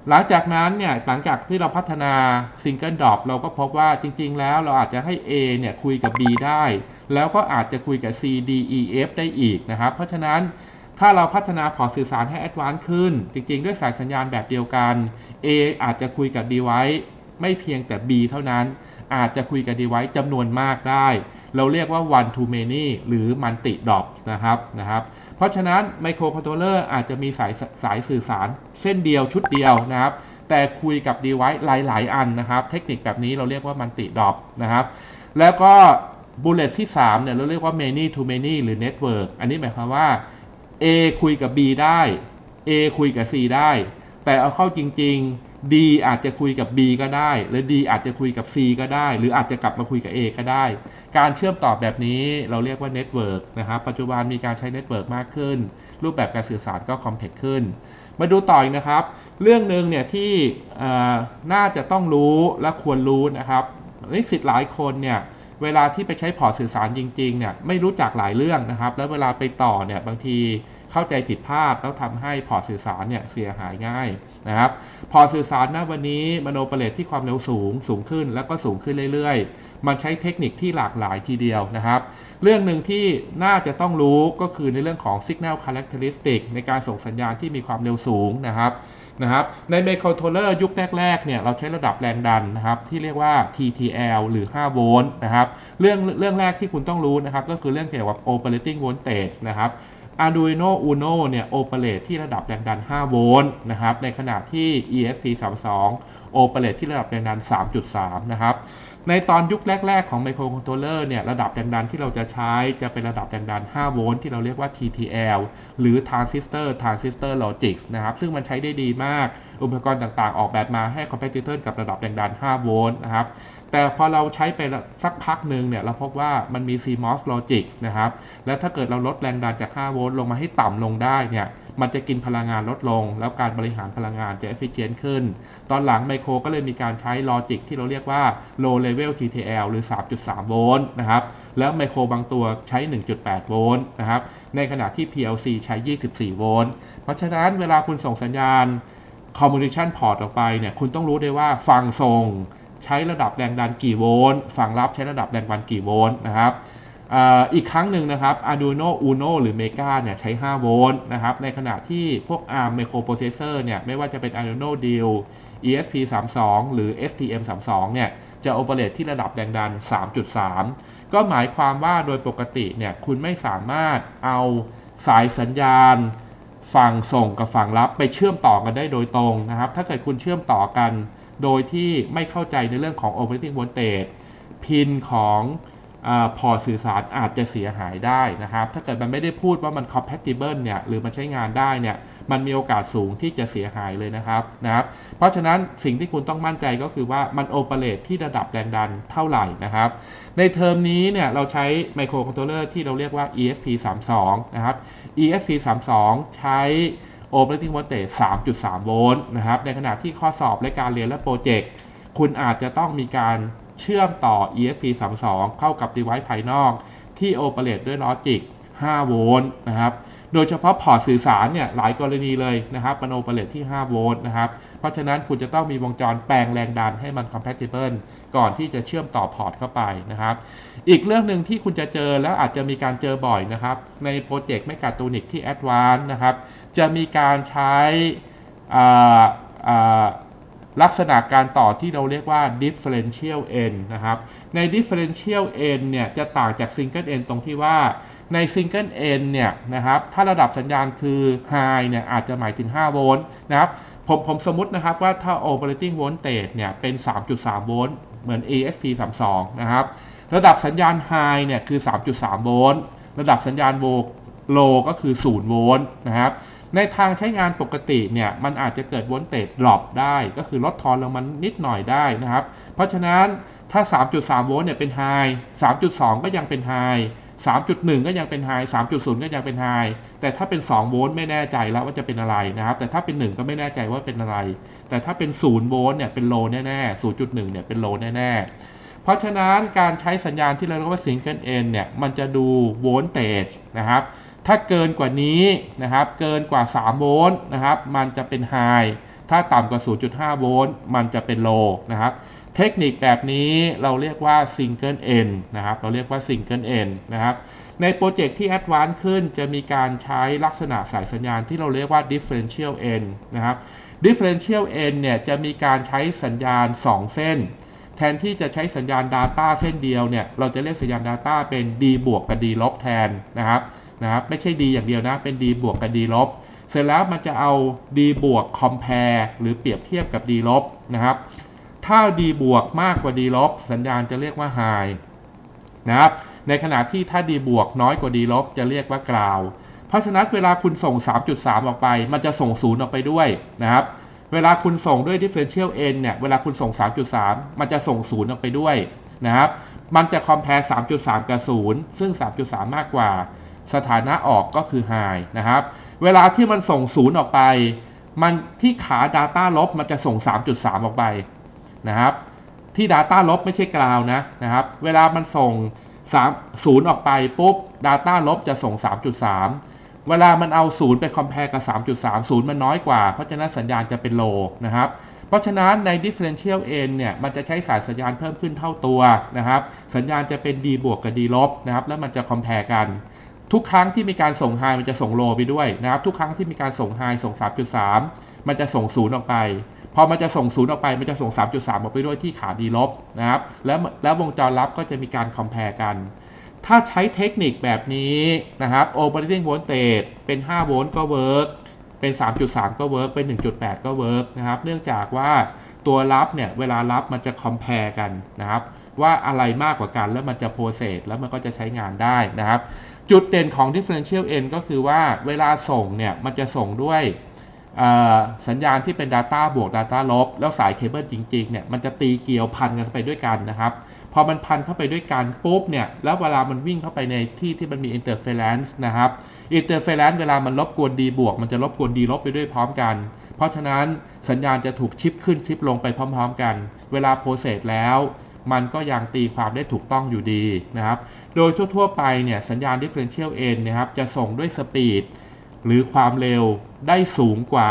หลังจากนั้นเนี่ยหลังจากที่เราพัฒนา Single Drop เราก็พบว่าจริงๆแล้วเราอาจจะให้ A เนี่ยคุยกับ B ได้แล้วก็อาจจะคุยกับ C D E F ได้อีกนะครับเพราะฉะนั้นถ้าเราพัฒนาพอร์ตสื่อสารให้ Advanced ขึ้นจริงๆด้วยสายสัญญาณแบบเดียวกัน A อาจจะคุยกับ Device ไม่เพียงแต่ B เท่านั้นอาจจะคุยกับ Device จำนวนมากได้เราเรียกว่า one to many หรือ multi drop นะครับนะครับเพราะฉะนั้นไมโครคอนโทรลเลอร์อาจจะมีสายสายสื่อสารเส้นเดียวชุดเดียวนะครับแต่คุยกับ device หลายๆอันนะครับเทคนิคแบบนี้เราเรียกว่า multi drop นะครับแล้วก็ bullet ที่สามเนี่ยเราเรียกว่า many to many หรือ network อันนี้หมายความว่า A คุยกับ B ได้ A คุยกับ C ได้แต่เอาเข้าจริงๆ D อาจจะคุยกับ B ก็ได้หรือ D อาจจะคุยกับ C ก็ได้หรืออาจจะกลับมาคุยกับ A ก็ได้การเชื่อมต่อแบบนี้เราเรียกว่าเน็ตเวิร์กนะครับปัจจุบันมีการใช้เน็ตเวิร์กมากขึ้นรูปแบบการสื่อสารก็คอมเพล็กซ์ขึ้นมาดูต่ออีกนะครับเรื่องหนึ่งเนี่ยที่น่าจะต้องรู้และควรรู้นะครับนิสิตหลายคนเนี่ยเวลาที่ไปใช้พอร์ตสื่อสารจริงๆเนี่ยไม่รู้จักหลายเรื่องนะครับแล้วเวลาไปต่อเนี่ยบางทีเข้าใจผิดพลาดแล้วทำให้พอร์ตสื่อสารเนี่ยเสียหายง่ายนะครับพอร์ตสื่อสารณวันนี้มันโอเปเรตที่ความเร็วสูงสูงขึ้นแล้วก็สูงขึ้นเรื่อยๆมันใช้เทคนิคที่หลากหลายทีเดียวนะครับเรื่องหนึ่งที่น่าจะต้องรู้ก็คือในเรื่องของ Signal Characteristic ในการส่งสัญญาณที่มีความเร็วสูงนะครับนะครับในไมโครคอนโทรลเลอร์ยุคแรกๆเนี่ยเราใช้ระดับแรงดันนะครับที่เรียกว่า ที ที แอล หรือห้าโวลต์นะครับเรื่องเรื่องแรกที่คุณต้องรู้นะครับก็คือเรื่องเกี่ยวกับ Operating Voltage นะครับ Arduino Uno เนี่ยโอเปเรตที่ระดับแรงดันห้าโวลต์นะครับในขณะที่ อี เอส พี สามสิบสองโอเปเรตที่ระดับแรงดัน สามจุดสาม นะครับในตอนยุคแรกๆของไมโครคอนโทรลเลอร์เนี่ยระดับแรงดันที่เราจะใช้จะเป็นระดับแรงดันห้าโวลต์ที่เราเรียกว่า ที ที แอล หรือ Transistor Transistor Logic นะครับซึ่งมันใช้ได้ดีมากอุปกรณ์ต่างๆออกแบบมาให้ compatible กับระดับแรงดันห้าโวลต์นะครับแต่พอเราใช้ไปสักพักหนึ่งเนี่ยเราพบว่ามันมี ซี มอส Logic นะครับและถ้าเกิดเราลดแรงดันจากห้าโวลต์ลงมาให้ต่ำลงได้เนี่ยมันจะกินพลังงานลดลงแล้วการบริหารพลังงานจะ efficient ขึ้นตอนหลังไมโครก็เลยมีการใช้ Logic ที่เราเรียกว่า Low Level ที ที แอล หรือ สามจุดสาม โวลต์นะครับแล้วไมโครบางตัวใช้ หนึ่งจุดแปด โวลต์นะครับในขณะที่ พี แอล ซี ใช้ ยี่สิบสี่ โวลต์เพราะฉะนั้นเวลาคุณส่งสัญญาณ Communication Port ออกไปเนี่ยคุณต้องรู้ได้ว่าฝั่งส่งใช้ระดับแรงดันกี่โวลต์ฝั่งรับใช้ระดับแรงดันกี่โวลต์นะครับอีกครั้งหนึ่งนะครับ Arduino Uno หรือ Mega เนี่ยใช้ห้าโวลต์นะครับในขณะที่พวก อาร์ม Microprocessor เนี่ยไม่ว่าจะเป็น Arduino Deal อี เอส พี สามสิบสอง หรือ เอส ที เอ็ม สามสิบสอง เนี่ยจะโอเปเรตที่ระดับแรงดัน สามจุดสาม ก็หมายความว่าโดยปกติเนี่ยคุณไม่สามารถเอาสายสัญญาณฝั่งส่งกับฝั่งรับไปเชื่อมต่อกันได้โดยตรงนะครับถ้าเกิดคุณเชื่อมต่อกันโดยที่ไม่เข้าใจในเรื่องของ operating voltage พินของพอร์ตสื่อสารอาจจะเสียหายได้นะครับถ้าเกิดมันไม่ได้พูดว่ามัน compatible เนี่ยหรือมันใช้งานได้เนี่ยมันมีโอกาสสูงที่จะเสียหายเลยนะครับนะครับเพราะฉะนั้นสิ่งที่คุณต้องมั่นใจก็คือว่ามันโอเปเรตที่ระดับแรงดันเท่าไหร่นะครับในเทอมนี้เนี่ยเราใช้ไมโครคอนโทรลเลอร์ที่เราเรียกว่า อี เอส พี สามสิบสอง นะครับ อี เอส พี สามสิบสอง ใช้ Operating Voltage สามจุดสาม โวลต์นะครับในขณะที่ข้อสอบและการเรียนและโปรเจกต์คุณอาจจะต้องมีการเชื่อมต่อ อี เอส พี สามสิบสอง เข้ากับ device ภายนอกที่โอเปเรตด้วยลอจิกห้าโวลต์นะครับโดยเฉพาะพอร์ตสื่อสารเนี่ยหลายกรณีเลยนะครับมันโอเปเรตที่ห้าโวลต์นะครับเพราะฉะนั้นคุณจะต้องมีวงจรแปลงแรงดันให้มัน compatible ก่อนที่จะเชื่อมต่อพอร์ตเข้าไปนะครับอีกเรื่องหนึ่งที่คุณจะเจอแล้วอาจจะมีการเจอบ่อยนะครับในโปรเจกต์เมกาโทรนิกที่ Advanced นะครับจะมีการใช้ลักษณะการต่อที่เราเรียกว่า differential end นะครับใน differential end เนี่ยจะต่างจาก single end ตรงที่ว่าใน single end เนี่ยนะครับถ้าระดับสัญญาณคือ high เนี่ยอาจจะหมายถึงห้าโวลต์นะครับผมผมสมมุตินะครับว่าถ้า operating voltage เนี่ยเป็น สามจุดสาม โวลต์เหมือน อี เอส พี สามสิบสอง นะครับระดับสัญญาณ high เนี่ยคือ สามจุดสาม โวลต์ระดับสัญญาณ low ก็คือศูนย์โวลต์นะครับในทางใช้งานปกติเนี่ยมันอาจจะเกิดโวลต์เตจดรอปได้ก็คือลดทอนลงมานิดหน่อยได้นะครับเพราะฉะนั้นถ้า สามจุดสาม โวลต์เนี่ยเป็นไฮ สามจุดสอง ก็ยังเป็นไฮ สามจุดหนึ่ง ก็ยังเป็นไฮ สามจุดศูนย์ ก็ยังเป็นไฮแต่ถ้าเป็นสองโวลต์ไม่แน่ใจแล้วว่าจะเป็นอะไรนะครับแต่ถ้าเป็นหนึ่งก็ไม่แน่ใจว่าเป็นอะไรแต่ถ้าเป็นศูนย์โวลต์เนี่ยเป็นโลแน่ๆ ศูนย์จุดหนึ่ง เนี่ยเป็นโลแน่ๆเพราะฉะนั้นการใช้สัญญาณที่เราเรียกว่า single end เนี่ยมันจะดูโวลต์เตจนะครับถ้าเกินกว่านี้นะครับเกินกว่าสามโวลต์นะครับมันจะเป็นไฮถ้าต่ำกว่า ศูนย์จุดห้า โวลต์มันจะเป็นโลนะครับเทคนิคแบบนี้เราเรียกว่า Single End นะครับเราเรียกว่า Single End นะครับในโปรเจกต์ที่ Advanced ขึ้นจะมีการใช้ลักษณะสายสัญญาณที่เราเรียกว่า Differential End นะครับ Differential End เนี่ยจะมีการใช้สัญญาณสองเส้นแทนที่จะใช้สัญญาณ Data เส้นเดียวเนี่ยเราจะเรียกสัญญาณ Data เป็น D บวกกับ D ลบแทนนะครับนะครับไม่ใช่ D อย่างเดียวนะเป็น D บวกกับ D ลบเสร็จแล้วมันจะเอา D บวก compare หรือเปรียบเทียบกับ D ลบนะครับถ้า D บวกมากกว่า D ลบสัญญาณจะเรียกว่า High นะครับในขณะที่ถ้า D บวกน้อยกว่า D ลบจะเรียกว่า Ground เพราะฉะนั้นเวลาคุณส่ง สามจุดสาม ออกไปมันจะส่งศูนย์ออกไปด้วยนะครับเวลาคุณส่งด้วย differential end เนี่ยเวลาคุณส่ง สามจุดสาม มันจะส่งศูนย์ออกไปด้วยนะครับมันจะ compare สามจุดสาม กับศูนย์ซึ่ง สามจุดสาม มากกว่าสถานะออกก็คือ high นะครับเวลาที่มันส่งศูนย์ออกไปมันที่ขา data ลบมันจะส่ง สามจุดสาม ออกไปนะครับที่ data ลบไม่ใช่กราวนะนะครับเวลามันส่งศูนย์ออกไปปุ๊บ data ลบจะส่ง สามจุดสามเวลามันเอาศูนย์ไป compare กับ สามจุดสาม ศูนย์มันน้อยกว่าเพราะฉะนั้นสัญญาณจะเป็นโลนะครับเพราะฉะนั้นใน differential end เนี่ยมันจะใช้สายสัญญาณเพิ่มขึ้นเท่าตัวนะครับสัญญาณจะเป็น D บวกกับ D ลบนะครับแล้วมันจะ compare กันทุกครั้งที่มีการส่ง high มันจะส่ง low ไปด้วยนะครับทุกครั้งที่มีการส่ง high ส่ง สามจุดสาม มันจะส่งศูนย์ออกไปพอมันจะส่งศูนย์ออกไปมันจะส่ง สามจุดสาม ออกไปด้วยที่ขา D ลบนะครับแล้วแล้ววงจรลับก็จะมีการ compare กันถ้าใช้เทคนิคแบบนี้นะครับ operating voltage เป็นห้าโวลต์ก็เวิร์กเป็น สามจุดสาม ก็เวิร์กเป็น หนึ่งจุดแปด ก็เวิร์กนะครับเนื่องจากว่าตัวรับเนี่ยเวลารับมันจะ compare กันนะครับว่าอะไรมากกว่ากันแล้วมันจะ process แล้วมันก็จะใช้งานได้นะครับจุดเด่นของ differential end ก็คือว่าเวลาส่งเนี่ยมันจะส่งด้วยสัญญาณที่เป็น Data บวก Data ลบแล้วสายเคเบิลจริงๆเนี่ยมันจะตีเกลียวพันกันไปด้วยกันนะครับพอมันพันเข้าไปด้วยกันปุ๊บเนี่ยแล้วเวลามันวิ่งเข้าไปในที่ที่มันมี interference นะครับ interference เวลามันรบกวน D บวกมันจะรบกวน D ลบไปด้วยพร้อมกันเพราะฉะนั้นสัญญาณจะถูกชิปขึ้นชิปลงไปพร้อมๆกันเวลา process แล้วมันก็ยังตีความได้ถูกต้องอยู่ดีนะครับโดยทั่วๆไปเนี่ยสัญญาณ differential end นะครับจะส่งด้วยสปีดหรือความเร็วได้สูงกว่า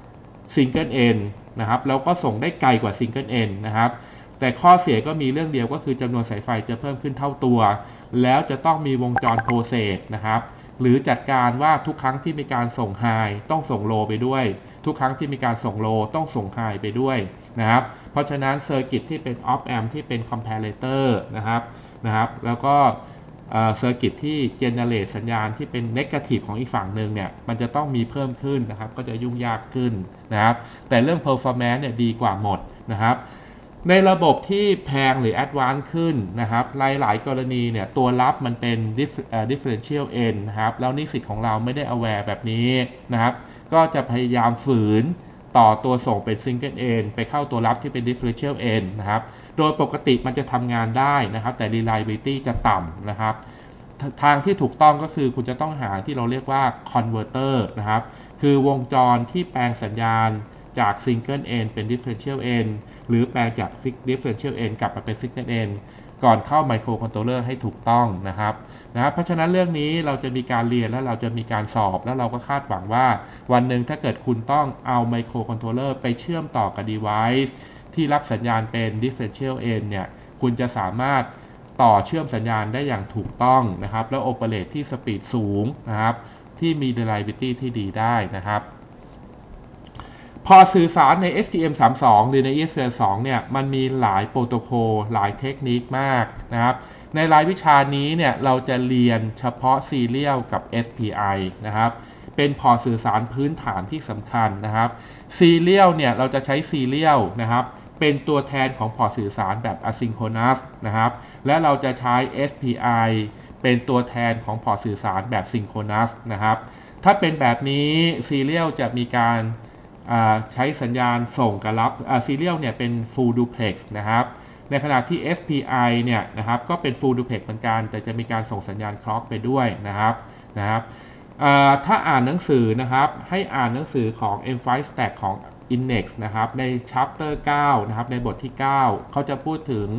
Single End นะครับแล้วก็ส่งได้ไกลกว่า Single End นะครับแต่ข้อเสียก็มีเรื่องเดียวก็คือจำนวนสายไฟจะเพิ่มขึ้นเท่าตัวแล้วจะต้องมีวงจรโปรเซสนะครับหรือจัดการว่าทุกครั้งที่มีการส่ง High ต้องส่ง Low ไปด้วยทุกครั้งที่มีการส่ง Low ต้องส่ง High ไปด้วยนะครับเพราะฉะนั้นเซอร์กิตที่เป็น Op Amp ที่เป็น Comparator นะครับนะครับแล้วก็เซอร์กิตที่ generate สัญญาณที่เป็น negative ของอีกฝั่งหนึ่งเนี่ยมันจะต้องมีเพิ่มขึ้นนะครับก็จะยุ่งยากขึ้นนะครับแต่เรื่อง performance เนี่ยดีกว่าหมดนะครับในระบบที่แพงหรือ advanced ขึ้นนะครับหลายๆกรณีเนี่ยตัวรับมันเป็น differential end นะครับแล้วนิสิตของเราไม่ได้ aware แบบนี้นะครับก็จะพยายามฝืนต่อตัวส่งเป็น single end ไปเข้าตัวรับที่เป็น differential end นะครับโดยปกติมันจะทำงานได้นะครับแต่ reliability จะต่ำนะครับทางที่ถูกต้องก็คือคุณจะต้องหาที่เราเรียกว่า converter นะครับคือวงจรที่แปลงสัญญาณจาก single end เป็น differential end หรือแปลงจาก differential end กลับมาเป็น single end ก่อนเข้า microcontroller ให้ถูกต้องนะครับนะเพราะฉะนั้นเรื่องนี้เราจะมีการเรียนแล้วเราจะมีการสอบแล้วเราก็คาดหวังว่าวันหนึ่งถ้าเกิดคุณต้องเอา microcontroller ไปเชื่อมต่อกับ device ที่รับสัญญาณเป็น differential end เนี่ยคุณจะสามารถต่อเชื่อมสัญญาณได้อย่างถูกต้องนะครับแล้ว operate ที่ speed สูงนะครับที่มี reliability ที่ดีได้นะครับพอสื่อสารใน เอส ที เอ็ม สามสิบสอง หรือใน อี เอส พี สอง เนี่ยมันมีหลายโปรโตโคลหลายเทคนิคมากนะครับในรายวิชานี้เนี่ยเราจะเรียนเฉพาะ Serial กับ เอส พี ไอ นะครับเป็นพอสื่อสารพื้นฐานที่สำคัญนะครับ Serial เนี่ยเราจะใช้ Serial นะครับเป็นตัวแทนของพอสื่อสารแบบ Asynchronous นะครับและเราจะใช้ เอส พี ไอ เป็นตัวแทนของพอสื่อสารแบบ Synchronous นะครับถ้าเป็นแบบนี้ Serial จะมีการใช้สัญญาณส่งกับรับ Serial เนี่ยเป็น Full Duplex นะครับในขณะที่ เอส พี ไอ เนี่ยนะครับก็เป็น Full Duplex เหมือนกันแต่จะมีการส่งสัญญาณ Clock ไปด้วยนะครับนะครับถ้าอ่านหนังสือนะครับให้อ่านหนังสือของ เอ็ม ไฟว์ Stack ของ Innex นะครับใน Chapter เก้านะครับในบทที่เก้าเขาจะพูดถึง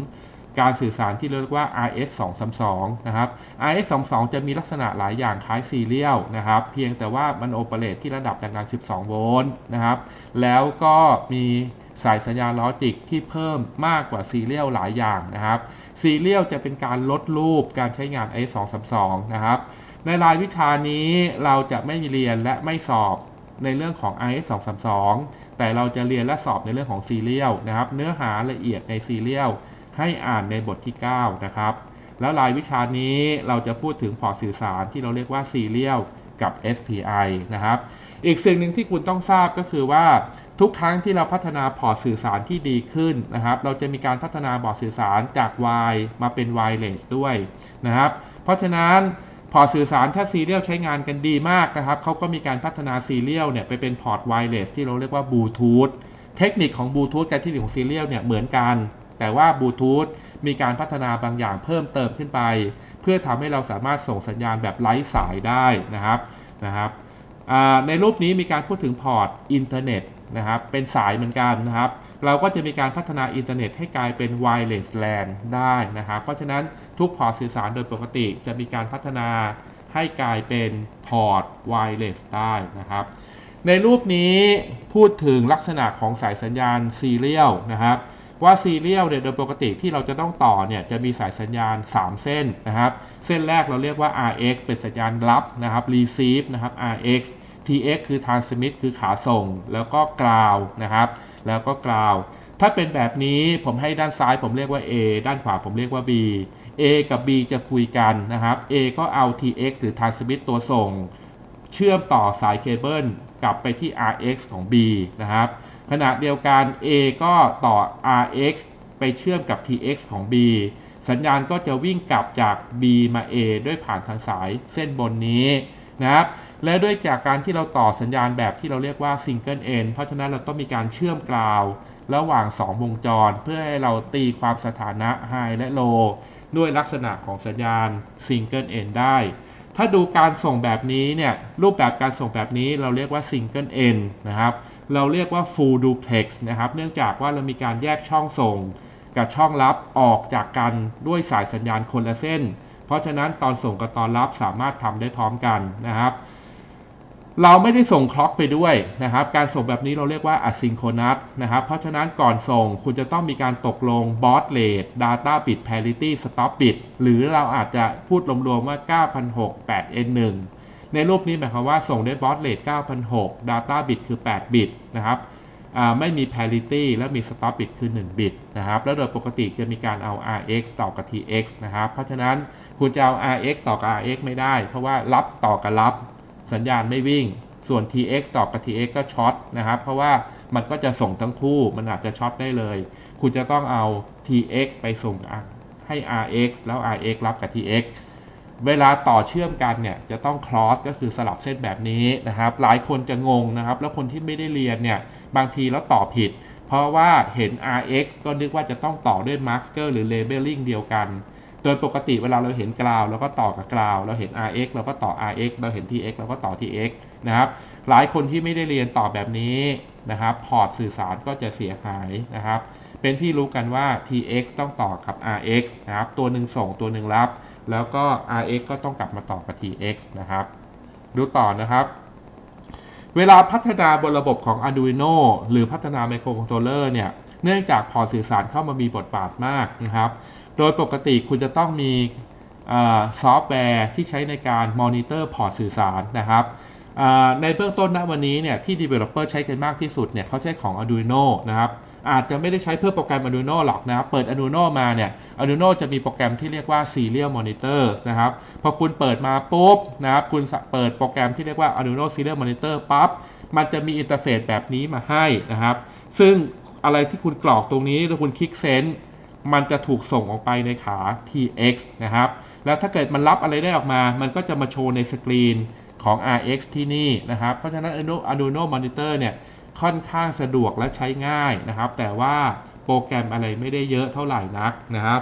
การสื่อสารที่เรียกว่า อาร์ เอส สองสามสอง นะครับ อาร์ เอส สองสองจะมีลักษณะหลายอย่างคล้ายซีเรียลนะครับเพียงแต่ว่ามันโอเปเรตที่ระดับแรงดันสิบสองโวลต์นะครับแล้วก็มีสายสัญญาณลอจิกที่เพิ่มมากกว่าซีเรียลหลายอย่างนะครับซีเรียลจะเป็นการลดรูปการใช้งาน อาร์ เอส สองสามสอง นะครับในรายวิชานี้เราจะไม่มีเรียนและไม่สอบในเรื่องของ อาร์ เอส สองสามสอง แต่เราจะเรียนและสอบในเรื่องของซีเรียลนะครับเนื้อหาละเอียดในซีเรียลให้อ่านในบทที่เก้านะครับแล้วรายวิชานี้เราจะพูดถึงพอร์ตสื่อสารที่เราเรียกว่าซีเรียลกับ เอส พี ไอ นะครับอีกสิ่งหนึ่งที่คุณต้องทราบก็คือว่าทุกครั้งที่เราพัฒนาพอร์ตสื่อสารที่ดีขึ้นนะครับเราจะมีการพัฒนาพอร์ตสื่อสารจาก Y มาเป็น Wireless ด้วยนะครับเพราะฉะนั้นพอร์ตสื่อสารถ้าซีเรียลใช้งานกันดีมากนะครับเขาก็มีการพัฒนาซีเรียลเนี่ยไปเป็นพอร์ต Wireless ที่เราเรียกว่าบลูทูธเทคนิคของบลูทูธกับเทคนิคของซีเรียลเนี่ยเหมือนกันแต่ว่าบลูทูธมีการพัฒนาบางอย่างเพิ่มเติมขึ้นไปเพื่อทำให้เราสามารถส่งสัญญาณแบบไร้สายได้นะครับนะครับในรูปนี้มีการพูดถึงพอร์ตอินเทอร์เน็ตนะครับเป็นสายเหมือนกันนะครับเราก็จะมีการพัฒนาอินเทอร์เน็ตให้กลายเป็น Wireless แลน ได้นะครับเพราะฉะนั้นทุกพอร์ตสื่อสารโดยปกติจะมีการพัฒนาให้กลายเป็นพอร์ต Wireless ได้นะครับในรูปนี้พูดถึงลักษณะของสายสัญญาณซีเรียลนะครับว่าซีเรียลเนี่ยโดยปกติที่เราจะต้องต่อเนี่ยจะมีสายสัญญาณสามเส้นนะครับเส้นแรกเราเรียกว่า อาร์ เอ็กซ์ เป็นสัญญาณรับนะครับ Receive นะครับ อาร์ เอ็กซ์ ที เอ็กซ์ คือ Transmit คือขาส่งแล้วก็ Ground นะครับแล้วก็ Ground ถ้าเป็นแบบนี้ผมให้ด้านซ้ายผมเรียกว่า A ด้านขวาผมเรียกว่า B A กับ B จะคุยกันนะครับ A ก็เอา ที เอ็กซ์ หรือ Transmit ตัวส่งเชื่อมต่อสายเคเบิลกลับไปที่ อาร์ เอ็กซ์ ของ B นะครับขณะเดียวกัน A ก็ต่อ อาร์ เอ็กซ์ ไปเชื่อมกับ ที เอ็กซ์ ของ B สัญญาณก็จะวิ่งกลับจาก B มา A ด้วยผ่านทางสายเส้นบนนี้นะครับและด้วยจากการที่เราต่อสัญญาณแบบที่เราเรียกว่า Single End เพราะฉะนั้นเราต้องมีการเชื่อมกราวระหว่างสองวงจรเพื่อให้เราตีความสถานะ High และ Low ด้วยลักษณะของสัญญาณ Single End ได้ถ้าดูการส่งแบบนี้เนี่ยรูปแบบการส่งแบบนี้เราเรียกว่า Single End นะครับเราเรียกว่า Full Duplex นะครับเนื่องจากว่าเรามีการแยกช่องส่งกับช่องรับออกจากกันด้วยสายสัญญาณคนละเส้นเพราะฉะนั้นตอนส่งกับตอนรับสามารถทำได้พร้อมกันนะครับเราไม่ได้ส่งคล็อกไปด้วยนะครับการส่งแบบนี้เราเรียกว่า Asynchronous นะครับเพราะฉะนั้นก่อนส่งคุณจะต้องมีการตกลง Baud Rate Data Bit Parity Stop Bit หรือเราอาจจะพูดรวมๆว่า เก้าพันหกร้อย แปด เอ็น หนึ่ง ในรูปนี้หมายความว่าส่งด้วย Baud Rate เก้าพันหกร้อย Data Bit คือแปดบิตนะครับไม่มี parity และมี stop bit คือหนึ่งบิตนะครับแล้วโดยปกติจะมีการเอา อาร์ เอ็กซ์ ต่อกับ ที เอ็กซ์ นะครับเพราะฉะนั้นคุณจะเอา อาร์ เอ็กซ์ ต่อกับ อาร์ เอ็กซ์ ไม่ได้เพราะว่ารับต่อกับรับสัญญาณไม่วิ่งส่วน ที เอ็กซ์ ต่อกับ ที เอ็กซ์ ก็ช็อตนะครับเพราะว่ามันก็จะส่งทั้งคู่มันอาจจะช็อตได้เลยคุณจะต้องเอา ที เอ็กซ์ ไปส่งให้ อาร์ เอ็กซ์ แล้ว อาร์ เอ็กซ์ รับกับ ที เอ็กซ์ เวลาต่อเชื่อมกันเนี่ยจะต้อง cross ก็คือสลับเส้นแบบนี้นะครับหลายคนจะงงนะครับแล้วคนที่ไม่ได้เรียนเนี่ยบางทีแล้วต่อผิดเพราะว่าเห็น อาร์ เอ็กซ์ ก็นึกว่าจะต้องต่อด้วย marker หรือ labeling เดียวกันโดยปกติเวลาเราเห็นกราวแล้วก็ต่อกับกราวเราเห็น อาร์ เอ็กซ์ เราก็ต่อ อาร์ เอ็กซ์ เราเห็น ที เอ็กซ์ เราก็ต่อ ที เอ็กซ์ นะครับหลายคนที่ไม่ได้เรียนต่อแบบนี้นะครับพอร์ตสื่อสารก็จะเสียหายนะครับเป็นที่รู้กันว่า ที เอ็กซ์ ต้องต่อกับ อาร์ เอ็กซ์ นะครับตัวหนึ่งส่งตัวหนึ่งรับแล้วก็ อาร์ เอ็กซ์ ก็ต้องกลับมาต่อกับ ที เอ็กซ์ นะครับดูต่อนะครับเวลาพัฒนาบนระบบของ Arduino หรือพัฒนา Microcontroller เนี่ยเนื่องจากพอร์ตสื่อสารเข้ามามีบทบาทมากนะครับโดยปกติคุณจะต้องมีซอฟต์แวร์ที่ใช้ในการมอนิเตอร์พอร์ตสื่อสารนะครับในเบื้องต้นณวันนี้เนี่ยที่ Developer ใช้กันมากที่สุดเนี่ยเขาใช้ของ Arduino นะครับอาจจะไม่ได้ใช้เพื่อโปรแกรม Arduino หรอกนะครับเปิด Arduino มาเนี่ย Arduino จะมีโปรแกรมที่เรียกว่า Serial Monitor นะครับพอคุณเปิดมาปุ๊บนะครับคุณเปิดโปรแกรมที่เรียกว่า Arduino Serial Monitor ปั๊บมันจะมีอินเทอร์เฟซแบบนี้มาให้นะครับซึ่งอะไรที่คุณกรอกตรงนี้แล้วคุณคลิกเซนส์มันจะถูกส่งออกไปในขา ที เอ็กซ์ นะครับแล้วถ้าเกิดมันรับอะไรได้ออกมามันก็จะมาโชว์ในสกรีนของ อาร์ เอ็กซ์ ที่นี่นะครับเพราะฉะนั้น Arduino Monitor เนี่ยค่อนข้างสะดวกและใช้ง่ายนะครับแต่ว่าโปรแกรมอะไรไม่ได้เยอะเท่าไหร่นักนะครับ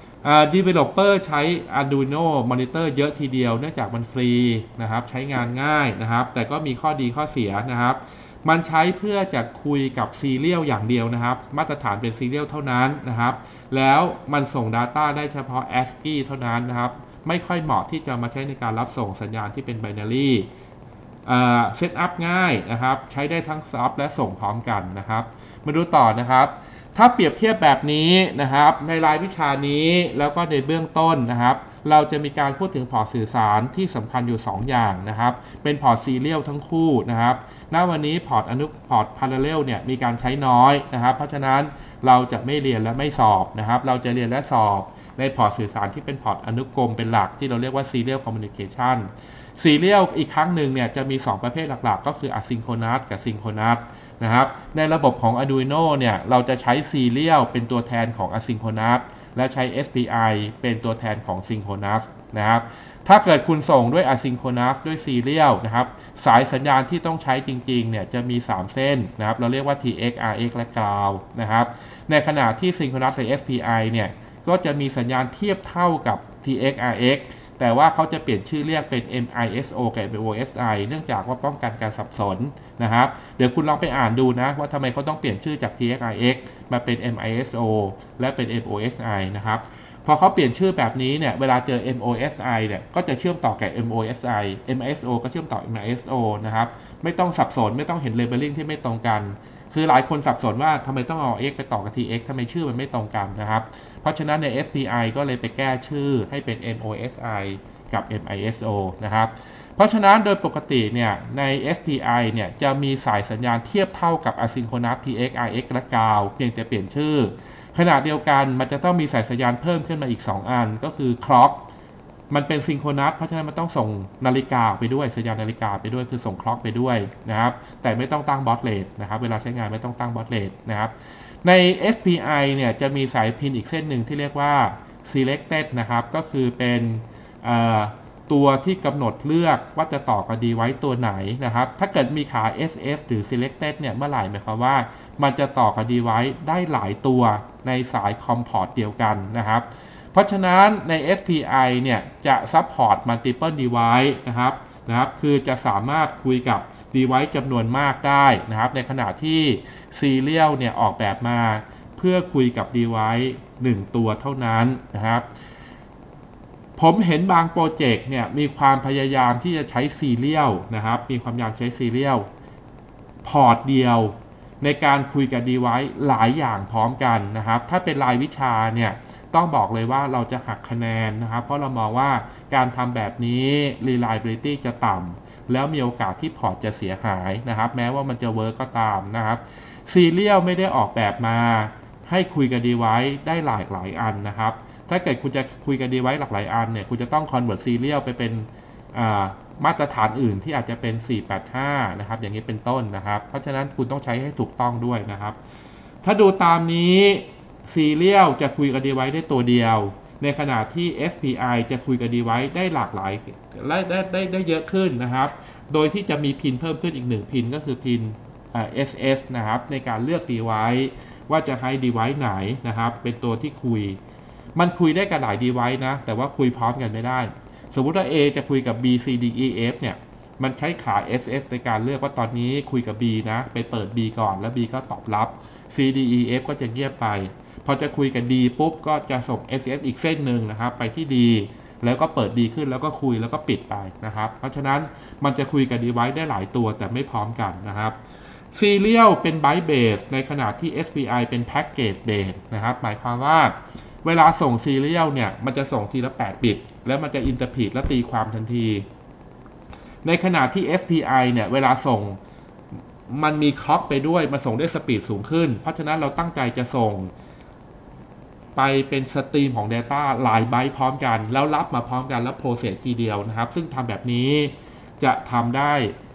Developer ใช้ Arduino Monitor เยอะทีเดียวเนื่องจากมันฟรีนะครับใช้งานง่ายนะครับแต่ก็มีข้อดีข้อเสียนะครับมันใช้เพื่อจะคุยกับซีเรียลอย่างเดียวนะครับมาตรฐานเป็นซีเรียลเท่านั้นนะครับแล้วมันส่ง Data ได้เฉพาะ เอส คีย์ เท่านั้นนะครับไม่ค่อยเหมาะที่จะมาใช้ในการรับส่งสัญญาณที่เป็น Binary เซตอัพง่ายนะครับใช้ได้ทั้งรับและส่งพร้อมกันนะครับมาดูต่อนะครับถ้าเปรียบเทียบแบบนี้นะครับในรายวิชานี้แล้วก็ในเบื้องต้นนะครับเราจะมีการพูดถึงพอร์ตสื่อสารที่สำคัญอยู่สองอย่างนะครับเป็นพอร์ตซีเรียลทั้งคู่นะครับณวันนี้พอร์ตอนุพอร์ตพาราเรลเนี่ยมีการใช้น้อยนะครับเพราะฉะนั้นเราจะไม่เรียนและไม่สอบนะครับเราจะเรียนและสอบในพอร์ตสื่อสารที่เป็นพอร์ตอนุกรมเป็นหลักที่เราเรียกว่า Serial Communicationซีเรียลอีกครั้งหนึ่งเนี่ยจะมีสองประเภทหลักๆก็คือ Asynchronous กับ Synchronous นะครับในระบบของ Arduino เนี่ยเราจะใช้ซีเรียลเป็นตัวแทนของ Asynchronous และใช้ เอส พี ไอ เป็นตัวแทนของ Synchronous นะครับถ้าเกิดคุณส่งด้วย Asynchronous ด้วยซีเรียลนะครับสายสัญญาณที่ต้องใช้จริงๆเนี่ยจะมีสามเส้นนะครับเราเรียกว่า ที เอ็กซ์ อาร์ เอ็กซ์ และ Ground นะครับในขณะที่ Synchronous หรือ เอส พี ไอ เนี่ยก็จะมีสัญญาณเทียบเท่ากับ ที เอ็กซ์ อาร์ เอ็กซ์แต่ว่าเขาจะเปลี่ยนชื่อเรียกเป็น เอ็ม ไอ เอส โอ กับ เอ็ม โอ เอส ไอ เนื่องจากว่าป้องกันการสับสนนะครับเดี๋ยวคุณลองไปอ่านดูนะว่าทำไมเขาต้องเปลี่ยนชื่อจาก ที เอ็กซ์ อาร์ เอ็กซ์ มาเป็น เอ็ม ไอ เอส โอ และเป็น เอ็ม โอ เอส ไอ นะครับพอเขาเปลี่ยนชื่อแบบนี้เนี่ยเวลาเจอ เอ็ม โอ เอส ไอ เนี่ยก็จะเชื่อมต่อกับ เอ็ม โอ เอส ไอ เอ็ม ไอ เอส โอ ก็เชื่อมต่อ เอ็ม ไอ เอส โอ นะครับไม่ต้องสับสนไม่ต้องเห็น labeling ที่ไม่ตรงกันคือหลายคนสับสนว่าทำไมต้องเอา x ไปต่อกับ ที เอ็กซ์ ทำไมชื่อมันไม่ตรงกันนะครับเพราะฉะนั้นใน เอส พี ไอ ก็เลยไปแก้ชื่อให้เป็น เอ็ม โอ เอส ไอ กับ เอ็ม ไอ เอส โอ นะครับเพราะฉะนั้นโดยปกติเนี่ยใน เอส พี ไอ เนี่ยจะมีสายสัญญาณเทียบเท่ากับ Asynchronous ที เอ็กซ์ อาร์ เอ็กซ์ และ Ground เพียงแต่เปลี่ยนชื่อขณะเดียวกันมันจะต้องมีสายสัญญาณเพิ่มขึ้นมาอีกสองอันก็คือ Clock มันเป็น Synchronous เพราะฉะนั้นมันต้องส่งนาฬิกาไปด้วยสัญญาณนาฬิกาไปด้วยคือส่ง Clock ไปด้วยนะครับแต่ไม่ต้องตั้ง Baud Rate นะครับเวลาใช้งานไม่ต้องตั้ง Baud Rate นะครับใน เอส พี ไอ เนี่ยจะมีสายพินอีกเส้นหนึ่งที่เรียกว่า Selected นะครับก็คือเป็นตัวที่กำหนดเลือกว่าจะต่อกับ device ตัวไหนนะครับถ้าเกิดมีขา เอส เอส หรือ selected เนี่ยเมื่อไหร่หมายความว่ามันจะต่อกับ device ได้หลายตัวในสาย com port เดียวกันนะครับเพราะฉะนั้นใน เอส พี ไอ เนี่ยจะ support multiple device นะครับนะครับคือจะสามารถคุยกับ device จำนวนมากได้นะครับในขณะที่ serial เนี่ยออกแบบมาเพื่อคุยกับ device หนึ่งตัวเท่านั้นนะครับผมเห็นบางโปรเจกต์เนี่ยมีความพยายามที่จะใช้ซีเรียลนะครับมีความพยายามใช้ซีเรียลพอร์ตเดียวในการคุยกับ device หลายอย่างพร้อมกันนะครับถ้าเป็นรายวิชาเนี่ยต้องบอกเลยว่าเราจะหักคะแนนนะครับเพราะเรามองว่าการทำแบบนี้ reliability จะต่ำแล้วมีโอกาสที่พอร์ตจะเสียหายนะครับแม้ว่ามันจะเวิร์กก็ตามนะครับซีเรียลไม่ได้ออกแบบมาให้คุยกับ device ได้หลากหลายอันนะครับถ้าเกิดคุณจะคุยกันดีไว้หลากหลายอันเนี่ยคุณจะต้อง convert serial ไปเป็นมาตรฐานอื่นที่อาจจะเป็นสี่แปดห้านะครับอย่างนี้เป็นต้นนะครับเพราะฉะนั้นคุณต้องใช้ให้ถูกต้องด้วยนะครับถ้าดูตามนี้ serial จะคุยกับดีไว้ได้ตัวเดียวในขณะที่ เอส พี ไอ จะคุยกับดีไว้ได้หลากหลายและได้ได้ได้เยอะขึ้นนะครับโดยที่จะมีพินเพิ่มขึ้นอีกหนึ่งพินก็คือพิน เอส เอส นะครับในการเลือกดีไว้ว่าจะให้ดีไว้ไหนนะครับเป็นตัวที่คุยมันคุยได้กับหลาย device นะแต่ว่าคุยพร้อมกันไม่ได้สมมุติว่า A จะคุยกับ B C D E F เนี่ยมันใช้ขา เอส เอส ในการเลือกว่าตอนนี้คุยกับ B นะไปเปิด B ก่อนแล้ว B ก็ตอบรับ C D E F ก็จะเงียบไปพอจะคุยกับ D ปุ๊บก็จะส่ง เอส เอส อีกเส้นหนึ่งนะครับไปที่ D แล้วก็เปิด D ขึ้นแล้วก็คุยแล้วก็ปิดไปนะครับเพราะฉะนั้นมันจะคุยกับ device ได้หลายตัวแต่ไม่พร้อมกันนะครับ Serial เป็น byte base ในขณะที่ เอส พี ไอ เป็น package base นะครับหมายความว่าเวลาส่งซีเรียลเนี่ยมันจะส่งทีละแปดบิตแล้วมันจะอินเตอร์พรีตและตีความทันทีในขณะที่ เอส พี ไอ เนี่ยเวลาส่งมันมีคล็อกไปด้วยมันส่งได้สปีดสูงขึ้นเพราะฉะนั้นเราตั้งใจจะส่งไปเป็นสตรีมของ Data หลายไบต์พร้อมกันแล้วรับมาพร้อมกันแล้วโปรเซสทีเดียวนะครับซึ่งทำแบบนี้จะทำได้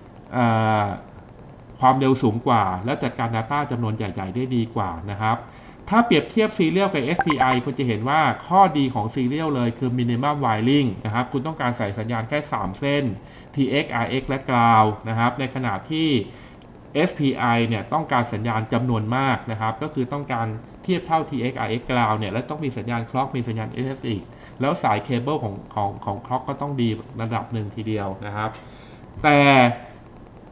ความเร็วสูงกว่าและจัดการ Data จำนวนใหญ่ๆได้ดีกว่านะครับถ้าเปรียบเทียบ Serial กับ เอส พี ไอ คุณจะเห็นว่าข้อดีของ Serial เลยคือ Minimum Wiring นะครับคุณต้องการใส่สัญญาณแค่สามเส้น ที เอ็กซ์ อาร์ เอ็กซ์ และ Ground นะครับในขณะที่ เอส พี ไอ เนี่ยต้องการสัญญาณจำนวนมากนะครับก็คือต้องการเทียบเท่า ที เอ็กซ์ อาร์ เอ็กซ์ Ground เนี่ยและต้องมีสัญญาณ Clock มีสัญญาณ เอส เอส อีกแล้วสายเคเบิลของของของ Clock ก็ต้องดีระดับหนึ่งทีเดียวนะครับแต่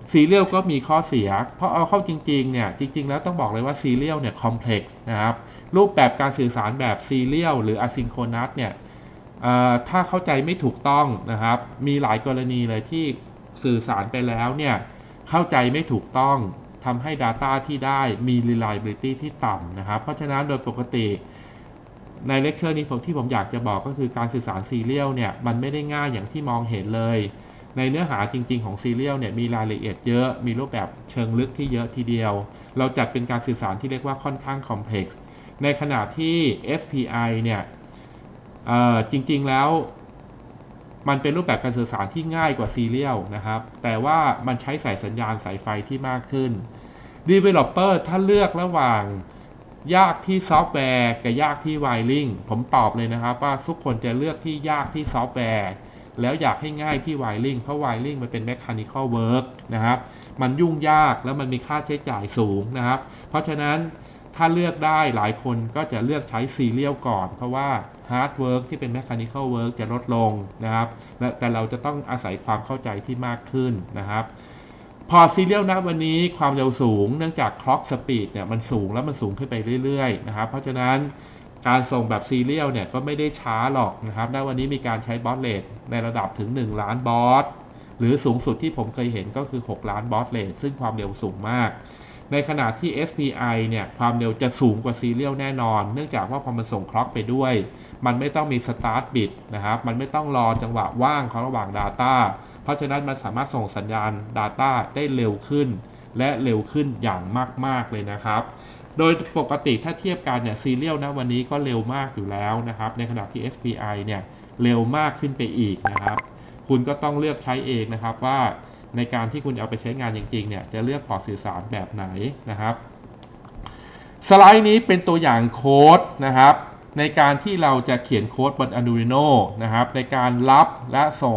Serial ก็มีข้อเสียเพราะเอาเข้าจริงๆเนี่ยจริงๆแล้วต้องบอกเลยว่า Serial เนี่ย complex นะครับรูปแบบการสื่อสารแบบ Serial หรือ Asynchronous เนี่ยถ้าเข้าใจไม่ถูกต้องนะครับมีหลายกรณีเลยที่สื่อสารไปแล้วเนี่ยเข้าใจไม่ถูกต้องทำให้ Data ที่ได้มี reliability ที่ต่ำนะครับเพราะฉะนั้นโดยปกติในเลคเชอร์นี้ผมที่ผมอยากจะบอกก็คือการสื่อสาร Serial เนี่ยมันไม่ได้ง่ายอย่างที่มองเห็นเลยในเนื้อหาจริงๆของ Serial เนี่ยมีรายละเอียดเยอะมีรูปแบบเชิงลึกที่เยอะทีเดียวเราจัดเป็นการสื่อสารที่เรียกว่าค่อนข้าง complex ในขณะที่ เอส พี ไอ เนี่ยจริงๆแล้วมันเป็นรูปแบบการสื่อสารที่ง่ายกว่า Serial นะครับแต่ว่ามันใช้สายสัญญาณสายไฟที่มากขึ้น Developer ถ้าเลือกระหว่างยากที่ซอฟต์แวร์กับยากที่ Wiring ผมตอบเลยนะครับว่าทุกคนจะเลือกที่ยากที่ซอฟต์แวร์แล้วอยากให้ง่ายที่ Wiring เพราะ Wiring มันเป็น Mechanical Work นะครับมันยุ่งยากแล้วมันมีค่าใช้จ่ายสูงนะครับเพราะฉะนั้นถ้าเลือกได้หลายคนก็จะเลือกใช้ Serial ก่อนเพราะว่า Hard Work ที่เป็น Mechanical Work จะลดลงนะครับแต่เราจะต้องอาศัยความเข้าใจที่มากขึ้นนะครับพอ Serial นะวันนี้ความเร็วสูงเนื่องจาก Clock Speed เนี่ยมันสูงแล้วมันสูงขึ้นไปเรื่อยๆนะครับเพราะฉะนั้นการส่งแบบ Serial เนี่ยก็ไม่ได้ช้าหรอกนะครับณวันนี้มีการใช้ Baud Rate ในระดับถึงหนึ่งล้านบอสหรือสูงสุดที่ผมเคยเห็นก็คือหกล้านบอสเรทซึ่งความเร็วสูงมากในขณะที่ เอส พี ไอ เนี่ยความเร็วจะสูงกว่า Serial แน่นอนเนื่องจากว่าพอมันส่งคล็อกไปด้วยมันไม่ต้องมี Start Bit นะครับมันไม่ต้องรอจังหวะว่างของระหว่าง Data เพราะฉะนั้นมันสามารถส่งสัญญาณ Data ได้เร็วขึ้นและเร็วขึ้นอย่างมากๆเลยนะครับโดยปกติถ้าเทียบกันเนี่ย Serial นะวันนี้ก็เร็วมากอยู่แล้วนะครับในขณะที่ เอส พี ไอ เนี่ยเร็วมากขึ้นไปอีกนะครับคุณก็ต้องเลือกใช้เองนะครับว่าในการที่คุณเอาไปใช้งานจริงๆเนี่ยจะเลือกพอร์ตสื่อสารแบบไหนนะครับสไลด์นี้เป็นตัวอย่างโค้ดนะครับในการที่เราจะเขียนโค้ดบน Arduino นะครับในการรับและส่ง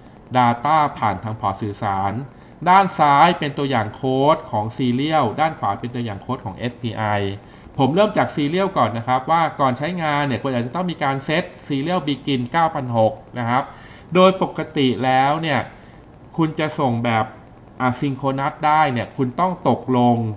Data ผ่านทางพอร์ตสื่อสารด้านซ้ายเป็นตัวอย่างโค้ดของ Serial ด้านขวาเป็นตัวอย่างโค้ดของ เอส พี ไอ ผมเริ่มจาก Serial ก่อนนะครับว่าก่อนใช้งานเนี่ยคุณอาจจะต้องมีการเซต Serial Begin เก้าพันหกร้อย นะครับโดยปกติแล้วเนี่ยคุณจะส่งแบบ Asynchronous ได้เนี่ยคุณต้องตกลง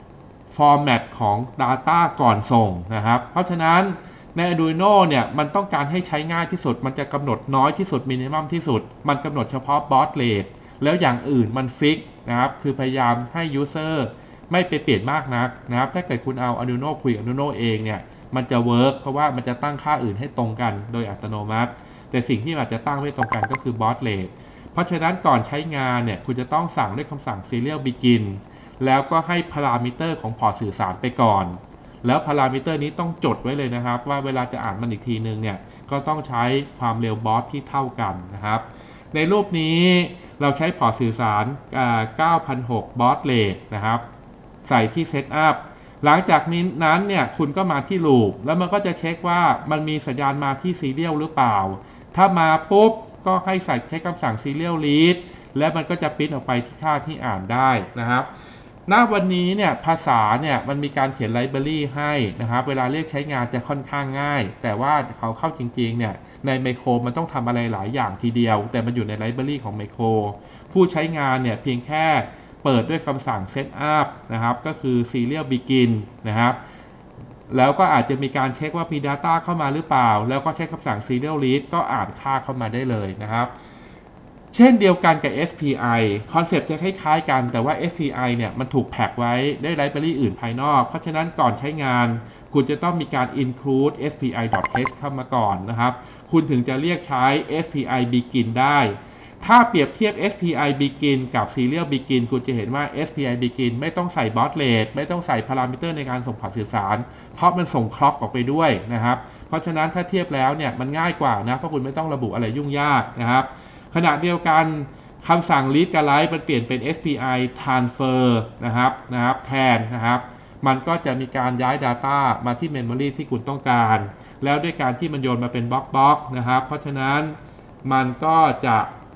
format ของ Data ก่อนส่งนะครับเพราะฉะนั้นใน Arduino เนี่ยมันต้องการให้ใช้ง่ายที่สุดมันจะกำหนดน้อยที่สุด minimum ที่สุดมันกำหนดเฉพาะ baud rate แล้วอย่างอื่นมันฟิกนะครับคือพยายามให้ user ไม่ไปเปลี่ยนมากนักนะครับถ้าเกิดคุณเอา Arduino คุย Arduino เองเนี่ยมันจะ work เพราะว่ามันจะตั้งค่าอื่นให้ตรงกันโดยอัตโนมัติแต่สิ่งที่อาจจะตั้งไม่ตรงกันก็คือ baud rate เพราะฉะนั้นก่อนใช้งานเนี่ยคุณจะต้องสั่งด้วยคำสั่ง serial begin แล้วก็ให้พารามิเตอร์ของพอร์ตสื่อสารไปก่อนแล้วพารามิเตอร์นี้ต้องจดไว้เลยนะครับว่าเวลาจะอ่านมันอีกทีนึงเนี่ยก็ต้องใช้ความเร็วบอสที่เท่ากันนะครับในรูปนี้เราใช้พอร์ตสื่อสาร เก้าพันหกร้อย บอสเรทนะครับใส่ที่เซตอัพหลังจากนี้นั้นเนี่ยคุณก็มาที่ลูปแล้วมันก็จะเช็คว่ามันมีสัญญาณมาที่ Serial หรือเปล่าถ้ามาปุ๊บก็ให้ใส่ใช้คำสั่ง Serial Read และมันก็จะปริ้นออกไปที่ค่าที่อ่านได้นะครับณวันนี้เนี่ยภาษาเนี่ยมันมีการเขียนไลบรารีให้นะครับเวลาเรียกใช้งานจะค่อนข้างง่ายแต่ว่าเขาเข้าจริงๆเนี่ยในไมโครมันต้องทำอะไรหลายอย่างทีเดียวแต่มันอยู่ในไลบรารีของไมโครผู้ใช้งานเนี่ยเพียงแค่เปิดด้วยคำสั่ง setup นะครับก็คือ serial begin นะครับแล้วก็อาจจะมีการเช็คว่ามี Data เข้ามาหรือเปล่าแล้วก็ใช้คำสั่ง serial read ก็อ่านค่าเข้ามาได้เลยนะครับเช่นเดียวกันกับ เอส พี ไอ คอนเซปต์จะคล้ายๆกันแต่ว่า เอส พี ไอ เนี่ยมันถูกแพ็กไว้ได้ไลบรารีอื่นภายนอกเพราะฉะนั้นก่อนใช้งานคุณจะต้องมีการ include เอส พี ไอ ดอท เอช เข้ามาก่อนนะครับคุณถึงจะเรียกใช้ เอส พี ไอ begin ได้ถ้าเปรียบเทียบ เอส พี ไอ begin กับ serial begin คุณจะเห็นว่า เอส พี ไอ begin ไม่ต้องใส่ baud rate ไม่ต้องใส่พารามิเตอร์ในการส่งผ่านสื่อสารเพราะมันส่งคล็อกออกไปด้วยนะครับเพราะฉะนั้นถ้าเทียบแล้วเนี่ยมันง่ายกว่านะเพราะคุณไม่ต้องระบุอะไรยุ่งยากนะครับขณะเดียวกันคำสั่ง read กับ write มันเปลี่ยนเป็น เอส พี ไอ transfer นะครับนะครับแทนนะครับมันก็จะมีการย้าย Data มาที่ Memory ที่คุณต้องการแล้วด้วยการที่มันโยนมาเป็นบล็อกๆนะครับเพราะฉะนั้นมันก็จะ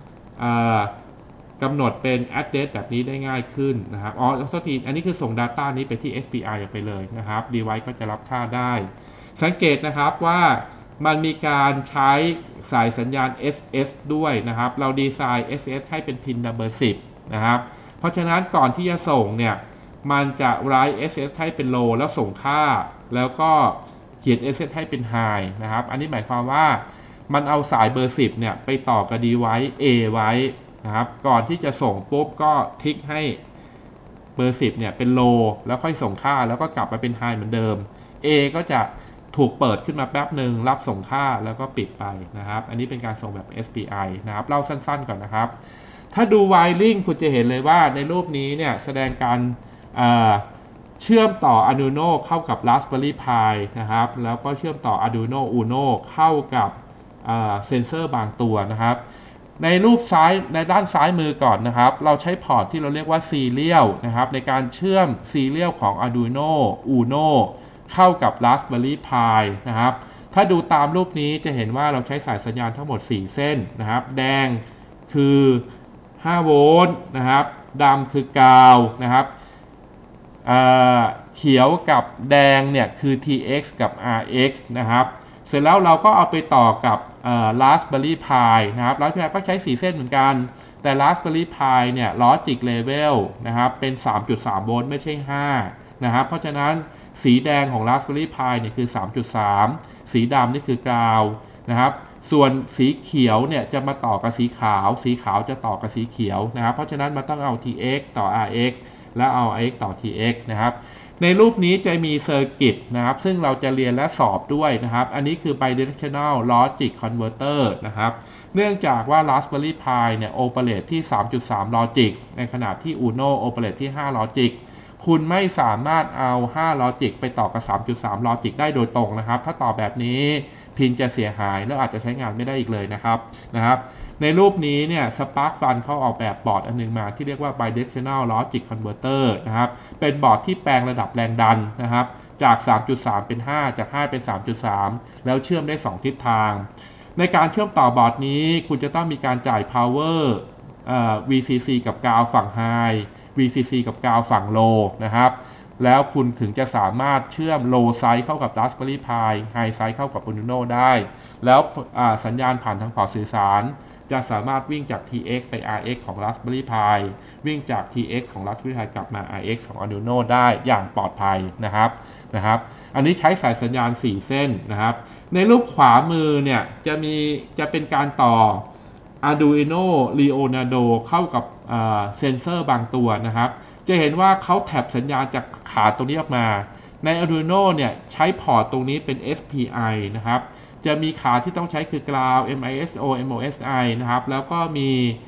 กำหนดเป็น address แบบนี้ได้ง่ายขึ้นนะครับอ๋อโทษทีอันนี้คือส่ง Data นี้ไปที่ เอส พี ไอ ไปเลยนะครับ device ก็จะรับค่าได้สังเกตนะครับว่ามันมีการใช้สายสัญญาณ เอส เอส ด้วยนะครับเราดีไซน์ เอส เอส ให้เป็น pin number สิบนะครับเพราะฉะนั้นก่อนที่จะส่งเนี่ยมันจะ write เอส เอส ให้เป็น low แล้วส่งค่าแล้วก็เขียน เอส เอส ให้เป็น high นะครับอันนี้หมายความว่ามันเอาสายเบอร์สิบเนี่ยไปต่อกับ device A ไว้นะครับก่อนที่จะส่งปุ๊บก็ทิกให้เบอร์สิบเนี่ยเป็น low แล้วค่อยส่งค่าแล้วก็กลับมาเป็น high เหมือนเดิม A ก็จะถูกเปิดขึ้นมาแป๊บหนึ่งรับส่งค่าแล้วก็ปิดไปนะครับอันนี้เป็นการส่งแบบ เอส พี ไอ นะครับเล่าสั้นๆก่อนนะครับถ้าดู wiring คุณจะเห็นเลยว่าในรูปนี้เนี่ยแสดงการเชื่อมต่อ Arduino เข้ากับ Raspberry Pi นะครับแล้วก็เชื่อมต่อ Arduino Uno เข้ากับเซนเซอร์บางตัวนะครับในรูปซ้ายในด้านซ้ายมือก่อนนะครับเราใช้พอร์ตที่เราเรียกว่า Serial นะครับในการเชื่อม Serial ของ Arduino Uno เข้ากับ Raspberry Pi นะครับถ้าดูตามรูปนี้จะเห็นว่าเราใช้สายสัญญาณทั้งหมดสี่เส้นนะครับแดงคือห้าโวลต์นะครับดำคือกาวนะครับเขียวกับแดงเนี่ยคือ ที เอ็กซ์ กับ อาร์ เอ็กซ์ นะครับเสร็จแล้วเราก็เอาไปต่อกับ Raspberry Pi นะครับ Raspberry Pi ก็ใช้สี่เส้นเหมือนกันแต่ Raspberry Pi เนี่ย Logic Level นะครับเป็น สามจุดสาม โวลต์ไม่ใช่ห้านะครับเพราะฉะนั้นสีแดงของ Raspberry Pi เนี่ยคือ สามจุดสาม สีดำนี่คือกาวนะครับส่วนสีเขียวเนี่ยจะมาต่อกับสีขาวสีขาวจะต่อกับสีเขียวนะครับเพราะฉะนั้นมันต้องเอา ที เอ็กซ์ ต่อ อาร์ เอ็กซ์ แล้วเอา อาร์ เอ็กซ์ ต่อ ที เอ็กซ์ นะครับในรูปนี้จะมีเซอร์กิตนะครับซึ่งเราจะเรียนและสอบด้วยนะครับอันนี้คือ bidirectional logic converter นะครับเนื่องจากว่า Raspberry Pi เนี่ย operate ที่ สามจุดสาม logic ในขณะที่ Uno operate ที่ ห้า logic คุณไม่สามารถเอาห้า logic ไปต่อกับ สามจุดสาม logic ได้โดยตรงนะครับถ้าต่อแบบนี้พินจะเสียหายแล้วอาจจะใช้งานไม่ได้อีกเลยนะครับนะครับในรูปนี้เนี่ย SparkFun เขาออกแบบบอร์ดอันนึงมาที่เรียกว่า bidirectional logic converter นะครับเป็นบอร์ดที่แปลงระดับแรงดันนะครับจาก สามจุดสาม เป็น ห้า จาก ห้า เป็น สามจุดสาม แล้วเชื่อมได้สองทิศทางในการเชื่อมต่อบอร์ดนี้คุณจะต้องมีการจ่าย power เอ่อ วี ซี ซี กับกาวฝั่ง high วี ซี ซี กับกาวฝั่ง low นะครับแล้วคุณถึงจะสามารถเชื่อม low side เข้ากับ Raspberry Pi high side เข้ากับ Arduino ได้แล้วสัญญาณผ่านทางพอร์ตสื่อสารจะสามารถวิ่งจาก ที เอ็กซ์ ไป อาร์ เอ็กซ์ ของ Raspberry Pi วิ่งจาก ที เอ็กซ์ ของ Raspberry Pi กลับมา อาร์ เอ็กซ์ ของ Arduino ได้อย่างปลอดภัยนะครับนะครับอันนี้ใช้สายสัญญาณสี่เส้นนะครับในรูปขวามือเนี่ยจะมีจะเป็นการต่อ Arduino Leonardo เข้ากับเซนเซอร์บางตัวนะครับจะเห็นว่าเขาแท็บสัญญาณจากขาตรงนี้ออกมาใน Arduino เนี่ยใช้พอร์ตตรงนี้เป็น เอส พี ไอ นะครับจะมีขาที่ต้องใช้คือกราว เอ็ม ไอ เอส โอ เอ็ม โอ เอส ไอ นะครับแล้วก็มี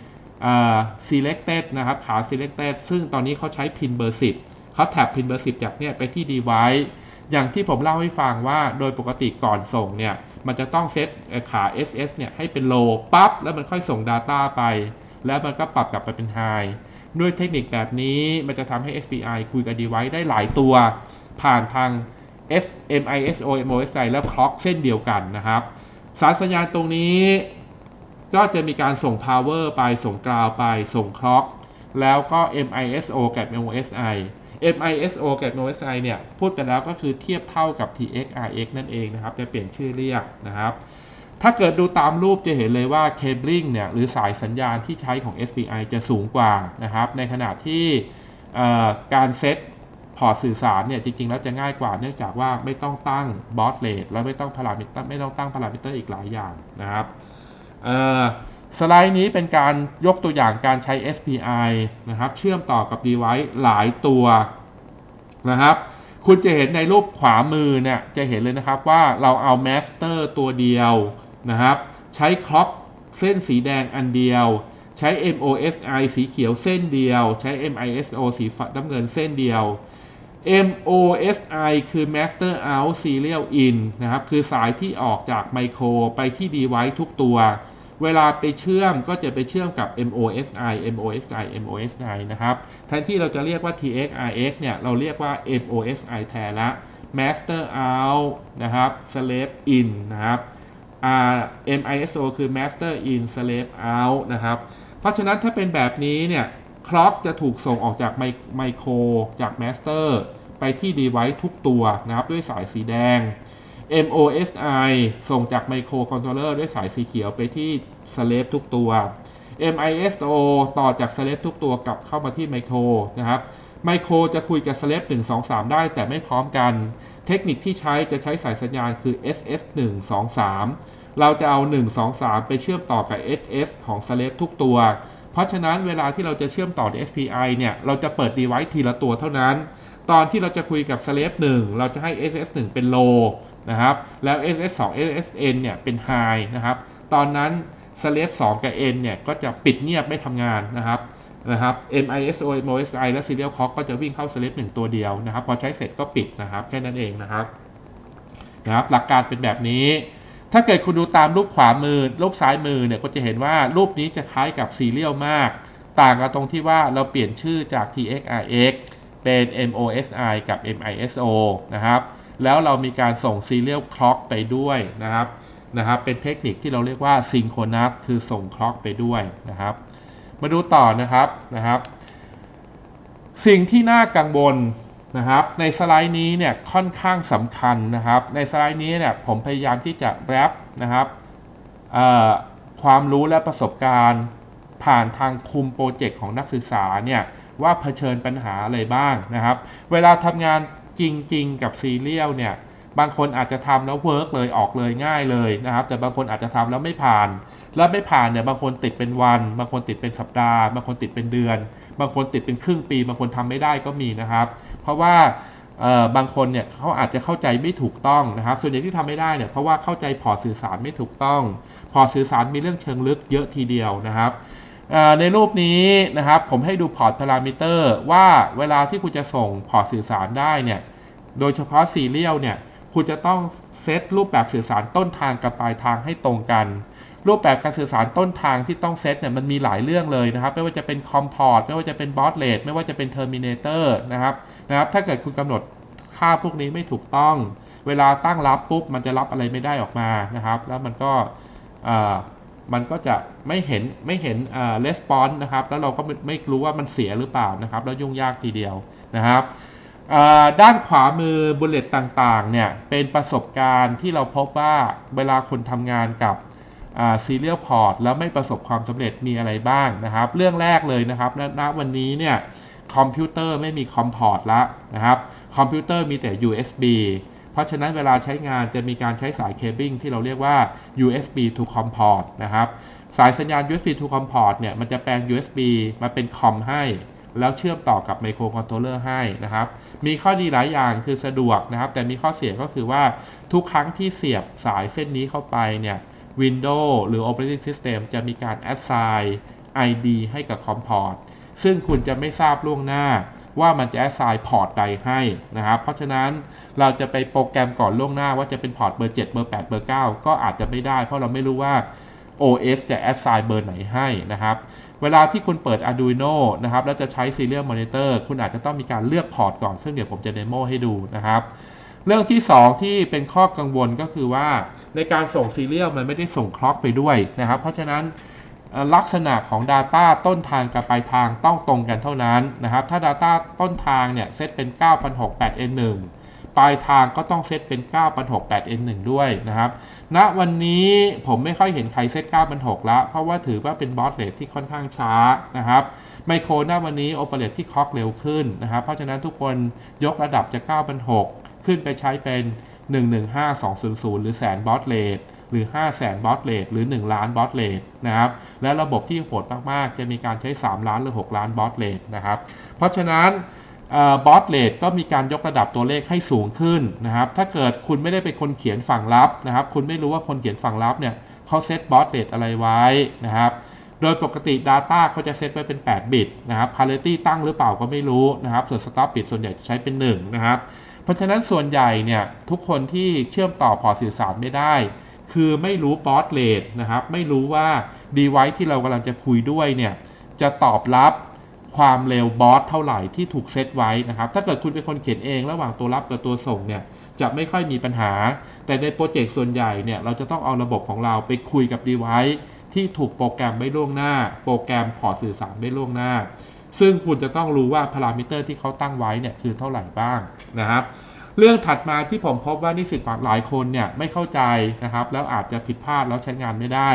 selected นะครับขา selected ซึ่งตอนนี้เขาใช้พินเบอร์สิบเขาแท็บพินเบอร์สิบจากเนี่ยไปที่ device อย่างที่ผมเล่าให้ฟังว่าโดยปกติก่อนส่งเนี่ยมันจะต้องเซตขา เอส เอส เนี่ยให้เป็น low ปั๊บแล้วมันค่อยส่ง data ไปแล้วมันก็ปรับกลับไปเป็น high ด้วยเทคนิคแบบนี้มันจะทำให้ เอส พี ไอ คุยกับ device ได้หลายตัวผ่านทาง เอ็ม ไอ เอส โอ เอ็ม โอ เอส ไอ และคล็อกเส้นเดียวกันนะครับสายสัญญาณตรงนี้ก็จะมีการส่ง power ไปส่งกราวไปส่งคล็อกแล้วก็ เอ็ม ไอ เอส โอ กับ เอ็ม โอ เอส ไอ เอ็ม ไอ เอส โอ กับ เอ็ม โอ เอส ไอ เนี่ยพูดกันแล้วก็คือเทียบเท่ากับ ที เอ็กซ์ อาร์ เอ็กซ์ นั่นเองนะครับจะเปลี่ยนชื่อเรียกนะครับถ้าเกิดดูตามรูปจะเห็นเลยว่าเคเบิลเนี่ยหรือสายสัญญาณที่ใช้ของ เอส พี ไอ จะสูงกว่านะครับในขณะที่การเซตพอร์ตสื่อสารเนี่ยจริงๆแล้วจะง่ายกว่าเนื่องจากว่าไม่ต้องตั้งบอสเรทและไม่ต้องพารามิเตอร์ไม่ต้องตั้งพารามิเตอร์อีกหลายอย่างนะครับสไลด์นี้เป็นการยกตัวอย่างการใช้ เอส พี ไอ นะครับเชื่อมต่อกับ device หลายตัวนะครับคุณจะเห็นในรูปขวามือเนี่ยจะเห็นเลยนะครับว่าเราเอา master ตัวเดียวนะครับใช้คล็อกเส้นสีแดงอันเดียวใช้ เอ็ม โอ เอส ไอ สีเขียวเส้นเดียวใช้ เอ็ม ไอ เอส โอ สีน้ำเงินเส้นเดียว เอ็ม โอ เอส ไอ คือ master out serial in นะครับคือสายที่ออกจากไมโครไปที่ device ทุกตัวเวลาไปเชื่อมก็จะไปเชื่อมกับ เอ็ม โอ เอส ไอ เอ็ม โอ เอส ไอ เอ็ม โอ เอส ไอ นะครับแทนที่เราจะเรียกว่า ที เอ็กซ์ อาร์ เอ็กซ์ เนี่ยเราเรียกว่า เอ็ม โอ เอส ไอ แทนละ master out นะครับ slave in นะครับ เอ็ม ไอ เอส โอ คือ master in slave out นะครับเพราะฉะนั้นถ้าเป็นแบบนี้เนี่ยคล็อกจะถูกส่งออกจากไมโครจาก master ไปที่ device ทุกตัวนะครับด้วยสายสีแดง เอ็ม โอ เอส ไอ ส่งจากไมโครคอนโทรลเลอร์ด้วยสายสีเขียวไปที่ slave ทุกตัวเอ็ม ไอ เอส โอ ต่อจาก Celeb ทุกตัวกลับเข้ามาที่ Micro นะครับ Micro จะคุยกับ Celeb หนึ่ง สอง สามได้แต่ไม่พร้อมกันเทคนิคที่ใช้จะใช้สายสัญญาณคือ เอส เอส หนึ่ง สอง สาม เราจะเอา หนึ่ง สอง สาม ไปเชื่อมต่อกับ เอส เอส ของ Celeb ทุกตัวเพราะฉะนั้นเวลาที่เราจะเชื่อมต่อ เอส พี ไอ เนี่ยเราจะเปิด device ทีละตัวเท่านั้นตอนที่เราจะคุยกับ Celeb หนึ่งเราจะให้ เอส เอส หนึ่ง เป็น low นะครับแล้ว เอส เอส สอง เอส เอส เอ็น เนี่ยเป็น high นะครับตอนนั้น Celeb สองกับ N เนี่ยก็จะปิดเงียบไม่ทำงานนะครับนะครับ เอ็ม ไอ เอส โอ เอ็ม โอ เอส ไอ และ Serial Clock ก็จะวิ่งเข้า Celeb หนึ่งตัวเดียวนะครับพอใช้เสร็จก็ปิดนะครับแค่นั้นเองนะครับนะครับหลักการเป็นแบบนี้ถ้าเกิดคุณดูตามรูปขวามือรูปซ้ายมือเนี่ยก็จะเห็นว่ารูปนี้จะคล้ายกับ Serial มากต่างกันตรงที่ว่าเราเปลี่ยนชื่อจาก ที เอ็กซ์ อาร์ เอ็กซ์ เป็น เอ็ม โอ เอส ไอ กับ เอ็ม ไอ เอส โอ นะครับแล้วเรามีการส่ง Serial Clock ไปด้วยนะครับนะครับเป็นเทคนิคที่เราเรียกว่า Synchronous คือส่งคล็อกไปด้วยนะครับมาดูต่อนะครับนะครับสิ่งที่น่ากังวลนะครับในสไลด์นี้เนี่ยค่อนข้างสำคัญนะครับในสไลด์นี้เนี่ยผมพยายามที่จะแรปนะครับความรู้และประสบการณ์ผ่านทางคุมโปรเจกต์ของนักศึกษาเนี่ยว่าเผชิญปัญหาอะไรบ้างนะครับเวลาทำงานจริงๆกับซีเรียลเนี่ยบางคนอาจจะทำแล้วเวิร์กเลยออกเลยง่ายเลยนะครับแต่บางคนอาจจะทำแล้วไม่ผ่านแล้วไม่ผ่านเนี่ยบางคนติดเป็นวันบางคนติดเป็นสัปดาห์บางคนติดเป็นเดือนบางคนติดเป็นครึ่งปีบางคนทำไม่ได้ก็มีนะครับเพราะว่าบางคนเนี่ยเขาอาจจะเข้าใจไม่ถูกต้องนะครับส่วนใหญ่ที่ทำไม่ได้เนี่ยเพราะว่าเข้าใจพอร์ตสื่อสารไม่ถูกต้องพอร์ตสื่อสารมีเรื่องเชิงลึกเยอะทีเดียวนะครับในรูปนี้นะครับผมให้ดูพอร์ตพารามิเตอร์ว่าเวลาที่คุณจะส่งพอร์ตสื่อสารได้เนี่ยโดยเฉพาะซีเรียลเนี่ยคุณจะต้องเซตรูปแบบสื่อสารต้นทางกับปลายทางให้ตรงกันรูปแบบการสื่อสารต้นทางที่ต้องเซตเนี่ยมันมีหลายเรื่องเลยนะครับไม่ว่าจะเป็นคอมพอร์ตไม่ว่าจะเป็นบอสเลทไม่ว่าจะเป็นเทอร์มิเนเตอร์นะครับนะครับถ้าเกิดคุณกำหนดค่าพวกนี้ไม่ถูกต้องเวลาตั้งรับปุ๊บมันจะรับอะไรไม่ได้ออกมานะครับแล้วมันก็มันก็จะไม่เห็นไม่เห็นอ่า response นะครับแล้วเราก็ไม่รู้ว่ามันเสียหรือเปล่านะครับแล้วยุ่งยากทีเดียวนะครับด้านขวามือบุลเลตต่างๆเนี่ยเป็นประสบการณ์ที่เราพบว่าเวลาคนทำงานกับSerial Port แล้วไม่ประสบความสำเร็จมีอะไรบ้างนะครับเรื่องแรกเลยนะครับณวันนี้เนี่ยคอมพิวเตอร์ไม่มีคอมพอร์ตละนะครับคอมพิวเตอร์มีแต่ ยู เอส บี เพราะฉะนั้นเวลาใช้งานจะมีการใช้สายเคเบิลที่เราเรียกว่า ยู เอส บี to COM port นะครับสายสัญญาณ ยู เอส บี to COM port เนี่ยมันจะแปลง ยู เอส บี มาเป็นคอมให้แล้วเชื่อมต่อกับไมโครคอนโทรลเลอร์ให้นะครับมีข้อดีหลายอย่างคือสะดวกนะครับแต่มีข้อเสียก็คือว่าทุกครั้งที่เสียบสายเส้นนี้เข้าไปเนี่ย Windows หรือ Operating System จะมีการ assign ไอ ดี ให้กับ COM port ซึ่งคุณจะไม่ทราบล่วงหน้าว่ามันจะ assign พอร์ตใดให้นะครับเพราะฉะนั้นเราจะไปโปรแกรมก่อนล่วงหน้าว่าจะเป็นพอร์ตเบอร์เจ็ดเบอร์แปดเบอร์เก้าก็อาจจะไม่ได้เพราะเราไม่รู้ว่า โอ เอส จะ assign เบอร์ไหนให้นะครับเวลาที่คุณเปิด Arduino นะครับแล้วจะใช้ Serial Monitor คุณอาจจะต้องมีการเลือกพอร์ตก่อนซึ่งเดี๋ยวผมจะเดโมให้ดูนะครับเรื่องที่สองที่เป็นข้อกังวลก็คือว่าในการส่ง Serial มันไม่ได้ส่งคล็อกไปด้วยนะครับเพราะฉะนั้นลักษณะของ Data ต้นทางกับปลายทางต้องตรงกันเท่านั้นนะครับถ้า Data ต้นทางเนี่ยเซตเป็น เก้าพันหกร้อยแปด เอ็น หนึ่ง ปลายทางก็ต้องเซตเป็น เก้าพันหกร้อยแปด เอ็น หนึ่ง ด้วยนะครับณวันนี้ผมไม่ค่อยเห็นใครเซต เก้าพันหกร้อย ละเพราะว่าถือว่าเป็นบอสเรทที่ค่อนข้างช้านะครับไมโครณวันนี้โอเปเรตที่คล็อกเร็วขึ้นนะครับเพราะฉะนั้นทุกคนยกระดับจาก เก้าพันหกร้อย ขึ้นไปใช้เป็น หนึ่ง หนึ่ง ห้า สอง ศูนย์ ศูนย์ หรือแสนบอสเรทหรือ ห้าแสนบอสเรทหรือ หนึ่ง ล้านบอสเรทนะครับและระบบที่โหดมากๆจะมีการใช้สามล้านหรือหกล้านบอสเรทนะครับเพราะฉะนั้นบอสเรทก็มีการยกระดับตัวเลขให้สูงขึ้นนะครับถ้าเกิดคุณไม่ได้เป็นคนเขียนฝั่งลับนะครับคุณไม่รู้ว่าคนเขียนฝั่งลับเนี่ยเขาเซตบอสเรทอะไรไว้นะครับโดยปกติ Data เขาจะเซตไว้เป็นแปดบิตนะครับ Parity ตั้งหรือเปล่าก็ไม่รู้นะครับส่วน Stop bit ส่วนใหญ่จะใช้เป็นหนึ่งนะครับเพราะฉะนั้นส่วนใหญ่เนี่ยทุกคนที่เชื่อมต่อพอร์ตสื่อสารไม่ได้คือไม่รู้บอสเรทนะครับไม่รู้ว่า device ที่เรากำลังจะคุยด้วยเนี่ยจะตอบรับความเร็วบอสเท่าไหร่ที่ถูกเซตไว้นะครับถ้าเกิดคุณเป็นคนเขียนเองระหว่างตัวรับกับตัวส่งเนี่ยจะไม่ค่อยมีปัญหาแต่ในโปรเจกต์ส่วนใหญ่เนี่ยเราจะต้องเอาระบบของเราไปคุยกับ device ที่ถูกโปรแกรมไม่ล่วงหน้าโปรแกรมพอร์ตสื่อสารไม่ล่วงหน้าซึ่งคุณจะต้องรู้ว่าพารามิเตอร์ที่เขาตั้งไว้เนี่ยคือเท่าไหร่บ้างนะครับเรื่องถัดมาที่ผมพบว่านิสิตหลายคนเนี่ยไม่เข้าใจนะครับแล้วอาจจะผิดพลาดแล้วใช้งานไม่ได้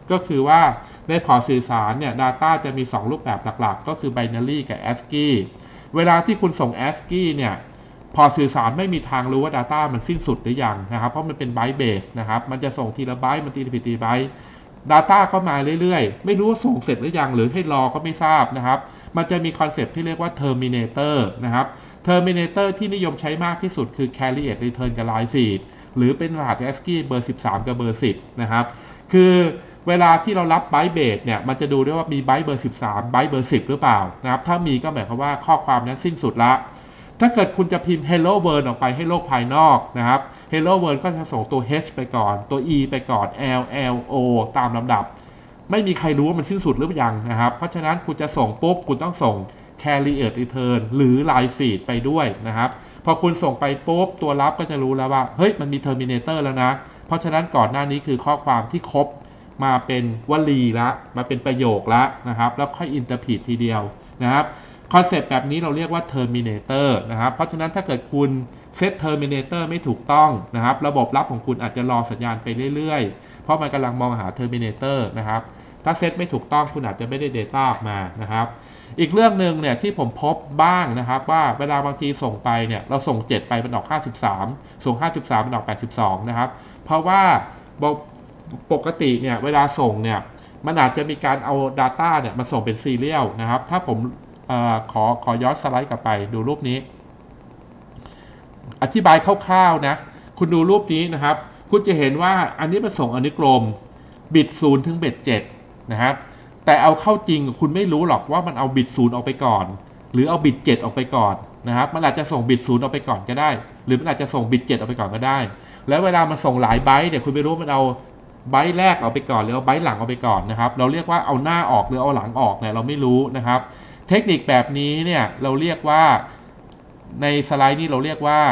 ก็คือว่าในพอร์ตสื่อสารเนี่ย Data จะมีสองรูปแบบหลักๆก็คือ Binary กับ เอส ซี ไอ เวลาที่คุณส่ง เอส ซี ไอ เนี่ยพอสื่อสารไม่มีทางรู้ว่า Data มันสิ้นสุดหรือยังนะครับเพราะมันเป็น Byte Base นะครับมันจะส่งทีละไบต์มันทีละทีละไบต์ Data ก็มาเรื่อยๆไม่รู้ว่าส่งเสร็จหรือยังหรือให้รอก็ไม่ทราบนะครับมันจะมีคอนเซ็ปต์ที่เรียกว่า Terminator นะครับ Terminator ที่นิยมใช้มากที่สุดคือ Carry at Return กับ Line Feed หรือเป็นรหัส เอส ซี ไอ เบอร์สิบสามกับเบอร์สิบนะครับคือเวลาที่เรารับ Byte Base เนี่ยมันจะดูได้ว่ามี Byte เบอร์สิบสาม Byte เบอร์สิบหรือเปล่านะครับถ้ามีก็หมายความว่าข้อความนั้นสิ้นสุดละถ้าเกิดคุณจะพิมพ์ Hello World ออกไปให้โลกภายนอกนะครับ Hello World ก็จะส่งตัว H ไปก่อนตัว E ไปก่อน L L O ตามลำดับไม่มีใครรู้ว่ามันสิ้นสุดหรือยังนะครับเพราะฉะนั้นคุณจะส่งปุ๊บคุณต้องส่ง Carry at Return หรือ Line Feed ไปด้วยนะครับพอคุณส่งไปปุ๊บตัวรับก็จะรู้แล้วว่าเฮ้ยมันมี Terminator แล้วนะเพราะฉะนั้นก่อนหน้านี้คือข้อความที่ครบมาเป็นวลีละมาเป็นประโยคละนะครับแล้วค่อย interpret ทีเดียวนะครับคอนเซ็ปต์แบบนี้เราเรียกว่า Terminator นะครับเพราะฉะนั้นถ้าเกิดคุณเซต Terminator ไม่ถูกต้องนะครับระบบรับของคุณอาจจะรอสัญญาณไปเรื่อยๆเพราะมันกำลังมองหา Terminator นะครับถ้าเซตไม่ถูกต้องคุณอาจจะไม่ได้ Data ออกมานะครับอีกเรื่องหนึ่งเนี่ยที่ผมพบบ้างนะครับว่าเวลาบางทีส่งไปเนี่ยเราส่งเจ็ดไปมันออกห้าสิบสามส่งห้าสิบสามมันออกแปดสิบสองนะครับเพราะว่าปกติเนี่ยเวลาส่งเนี่ยมันอาจจะมีการเอา Data เนี่ยมาส่งเป็นซีเรียลนะครับถ้าผมเอ่อขอขอย้อนสไลด์กลับไปดูรูปนี้อธิบายคร่าวๆนะคุณดูรูปนี้นะครับคุณจะเห็นว่าอันนี้มันส่งอนุกรมบิตศูนย์ถึงบิตเจ็ดนะครับแต่เอาเข้าจริงคุณไม่รู้หรอกว่ามันเอาบิตศูนย์ออกไปก่อนหรือเอาบิตเจ็ดออกไปก่อนนะครับมันอาจจะส่งบิตศูนย์ออกไปก่อนก็ได้หรือมันอาจจะส่งบิตเจ็ดออกไปก่อนก็ได้แล้วเวลามันส่งหลายไบต์เนี่ยคุณไม่รู้มันเอาไบต์แรกออกไปก่อนหรือเอาไบต์หลังออกไปก่อนนะครับเราเรียกว่าเอาหน้าออกหรือเอาหลังออกเนี่ยเราไม่รู้นะครับเทคนิคแบบนี้เนี่ยเราเรียกว่าในสไลด์นี้เราเรียกว่า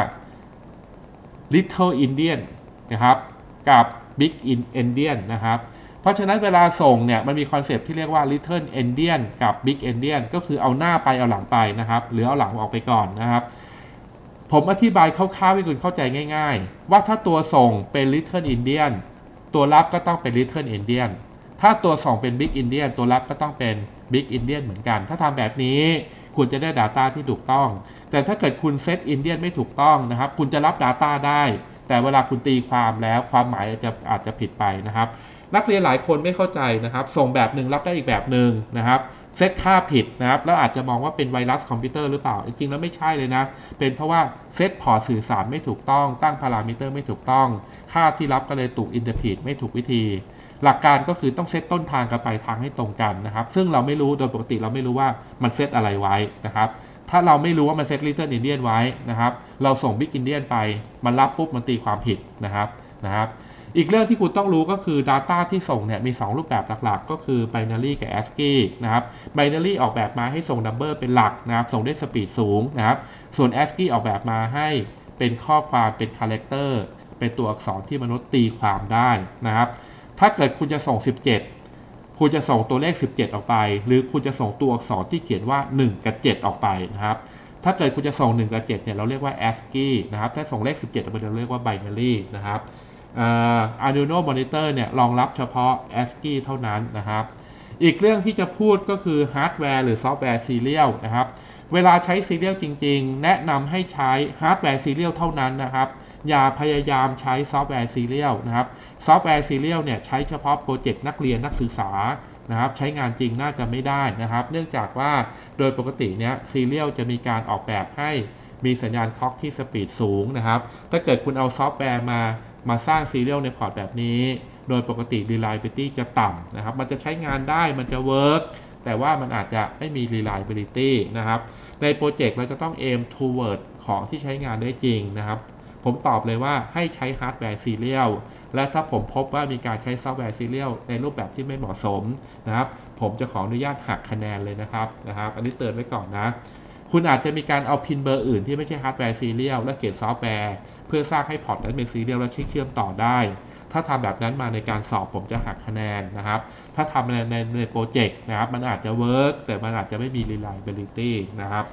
Little Indian นะครับกับ Big Indian นะครับเพราะฉะนั้นเวลาส่งเนี่ยมันมีคอนเซปต์ที่เรียกว่า Little Indian กับ Big Indian ก็คือเอาหน้าไปเอาหลังไปนะครับหรือเอาหลังออกไปก่อนนะครับผมอธิบายคร่าวๆให้คุณเข้าใจง่ายๆว่าถ้าตัวส่งเป็น Little Indian ตัวรับก็ต้องเป็น Little Indian ถ้าตัวส่งเป็น Big Indian ตัวรับก็ต้องเป็น Big Indian เหมือนกันถ้าทำแบบนี้คุณจะได้ Data ที่ถูกต้องแต่ถ้าเกิดคุณเซต Indian ไม่ถูกต้องนะครับคุณจะรับ Data ได้แต่เวลาคุณตีความแล้วความหมายอาจจะอาจจะผิดไปนะครับนักเรียนหลายคนไม่เข้าใจนะครับส่งแบบหนึ่งรับได้อีกแบบหนึ่งนะครับเซตค่าผิดนะครับแล้วอาจจะมองว่าเป็นไวรัสคอมพิวเตอร์หรือเปล่าจริงๆแล้วไม่ใช่เลยนะเป็นเพราะว่าเซตพอร์ตสื่อสารไม่ถูกต้องตั้งพารามิเตอร์ไม่ถูกต้องค่าที่รับก็เลยถูกอินเตอร์พรีตไม่ถูกวิธีหลักการก็คือต้องเซตต้นทางกับปลายทางให้ตรงกันนะครับซึ่งเราไม่รู้โดยปกติเราไม่รู้ว่ามันเซตอะไรไว้นะครับถ้าเราไม่รู้ว่ามันเซต Little Indian ไว้นะครับเราส่ง Big Indian ไปมันรับปุ๊บมันตีความผิดนะครับนะครับอีกเรื่องที่คุณต้องรู้ก็คือ Data ที่ส่งเนี่ยมีสองรูปแบบหลักๆก็คือ Binary กับ เอส ซี ไอ นะครับ Binary ออกแบบมาให้ส่ง Number เป็นหลักนะครับส่งได้สปีดสูงนะครับส่วน เอส ซี ไอ ออกแบบมาให้เป็นข้อความเป็น Character เป็นตัวอักษรที่มนุษย์ตีความได้นะครับถ้าเกิดคุณจะส่งสิบเจ็ดคุณจะส่งตัวเลขสิบเจ็ดออกไปหรือคุณจะส่งตัวอักษรที่เขียนว่าหนึ่งกับเจ็ดออกไปนะครับถ้าเกิดคุณจะส่งหนึ่งกับเจ็ดเนี่ยเราเรียกว่า เอส ซี ไอ นะครับถ้าส่งเลขสิบเจ็ดออกไปเราเรียกว่า Binary นะครับArduino Monitor เนี่ยรองรับเฉพาะ เอส ซี ไอ เท่านั้นนะครับอีกเรื่องที่จะพูดก็คือฮาร์ดแวร์หรือซอฟต์แวร์ซีเรียลนะครับเวลาใช้ซีเรียลจริงๆแนะนำให้ใช้ฮาร์ดแวร์ซีเรียลเท่านั้นนะครับอย่าพยายามใช้ซอฟต์แวร์ซีเรียลนะครับซอฟต์แวร์ซีเรียลเนี่ยใช้เฉพาะโปรเจกต์นักเรียนนักศึกษานะครับใช้งานจริงน่าจะไม่ได้นะครับเนื่องจากว่าโดยปกติเนี่ยซีเรียลจะมีการออกแบบให้มีสัญญาณคล็อกที่สปีดสูงนะครับถ้าเกิดคุณเอาซอฟต์แวร์มามาสร้างซีเรียลในพอร์ตแบบนี้โดยปกติ reliability จะต่ำนะครับมันจะใช้งานได้มันจะ work แต่ว่ามันอาจจะไม่มี reliability นะครับในโปรเจกต์เราจะต้อง aim toward ของที่ใช้งานได้จริงนะครับผมตอบเลยว่าให้ใช้ฮาร์ดแวร์ซีเรียลและถ้าผมพบว่ามีการใช้ซอฟต์แวร์ซีเรียลในรูปแบบที่ไม่เหมาะสมนะครับผมจะขออนุญาตหักคะแนนเลยนะครับนะครับอันนี้เตือนไว้ก่อนนะคุณอาจจะมีการเอาพินเบอร์อื่นที่ไม่ใช่ฮาร์ดแวร์ซีเรียลและเกรดซอฟต์แวร์เพื่อสร้างให้พอร์ตนั้นเป็นซีเรียลและเชื่อมต่อได้ถ้าทำแบบนั้นมาในการสอบผมจะหักคะแนนนะครับถ้าทำในในในโปรเจกต์นะครับมันอาจจะเวิร์กแต่มันอาจจะไม่มี reliability นะครับ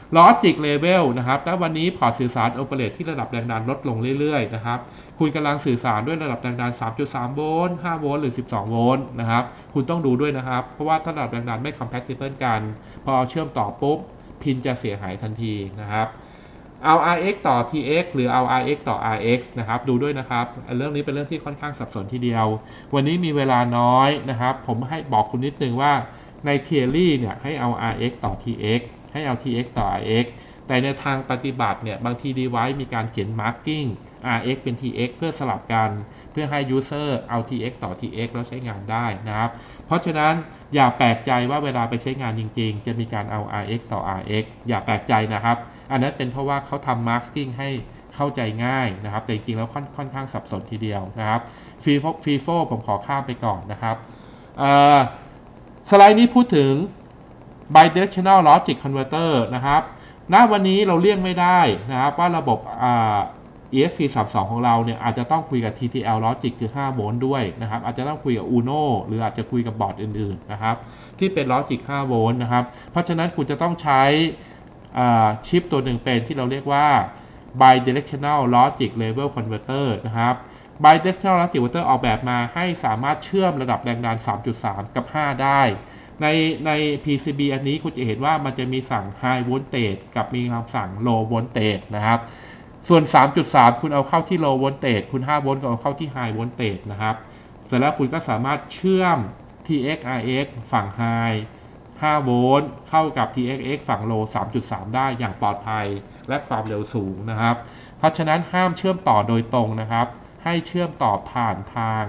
Logic Level นะครับและวันนี้พอร์ตสื่อสารโอเปเรตที่ระดับแรงดันลดลงเรื่อยๆนะครับคุณกำลังสื่อสารด้วยระดับแรงดัน สามจุดสาม โวลต์ ห้า โวลต์หรือ สิบสอง โวลต์นะครับคุณต้องดูด้วยนะครับเพราะว่าถ้าระดับแรงดันไม่ compatible กันพอเอาเชื่อมต่อปุ๊บพินจะเสียหายทันทีนะครับเอา อาร์ เอ็กซ์ ต่อ ที เอ็กซ์ หรือเอา อาร์ เอ็กซ์ ต่อ อาร์ เอ็กซ์ นะครับดูด้วยนะครับเรื่องนี้เป็นเรื่องที่ค่อนข้างสับสนทีเดียววันนี้มีเวลาน้อยนะครับผมให้บอกคุณนิดนึงว่าใน theory เนี่ยให้เอา อาร์ เอ็กซ์ ต่อ ที เอ็กซ์ ให้เอา ที เอ็กซ์ ต่อ อาร์ เอ็กซ์ แต่ในทางปฏิบัติเนี่ยบางที device มีการเขียน marking อาร์ เอ็กซ์ เป็น ที เอ็กซ์ เพื่อสลับกันเพื่อให้ user เอา ที เอ็กซ์ ต่อ ที เอ็กซ์ แล้วใช้งานได้นะครับเพราะฉะนั้นอย่าแปลกใจว่าเวลาไปใช้งานจริงๆจะมีการเอา อาร์ เอ็กซ์ ต่อ อาร์ เอ็กซ์ อย่าแปลกใจนะครับอันนั้นเป็นเพราะว่าเขาทำ masking ให้เข้าใจง่ายนะครับแต่จริงๆแล้วค่อนค่อนข้างสับสนทีเดียวนะครับ FIFO ผมขอข้ามไปก่อนนะครับสไลด์นี้พูดถึง bidirectional logic converter นะครับณวันนี้เราเลี่ยงไม่ได้นะครับว่าระบบ อี เอส พี สามสิบสอง ของเราเนี่ยอาจจะต้องคุยกับ ที ที แอล logic คือห้าโวลต์ด้วยนะครับอาจจะต้องคุยกับ Uno หรืออาจจะคุยกับบอร์ดอื่นๆนะครับที่เป็น logic ห้าโวลต์นะครับเพราะฉะนั้นคุณจะต้องใช้ชิปตัวหนึ่งเป็นที่เราเรียกว่า bidirectional logic level converter นะครับ bidirectional logic converter ออกแบบมาให้สามารถเชื่อมระดับแรงดัน สามจุดสาม กับ ห้า ได้ในใน พี ซี บี อันนี้คุณจะเห็นว่ามันจะมีสั่ง high voltage กับมีคำสั่ง low voltage นะครับส่วน สามจุดสาม คุณเอาเข้าที่ low voltage คุณ ห้า โวลต์ก็เอาเข้าที่ high voltage นะครับเสร็จแล้วคุณก็สามารถเชื่อม ที เอ็กซ์ อาร์ เอ็กซ์ ฝั่ง high ห้า โวลต์เข้ากับ ที เอ็กซ์ เอ็กซ์ ฝั่ง low สามจุดสาม ได้อย่างปลอดภัยและความเร็วสูงนะครับเพราะฉะนั้นห้ามเชื่อมต่อโดยตรงนะครับให้เชื่อมต่อผ่านทาง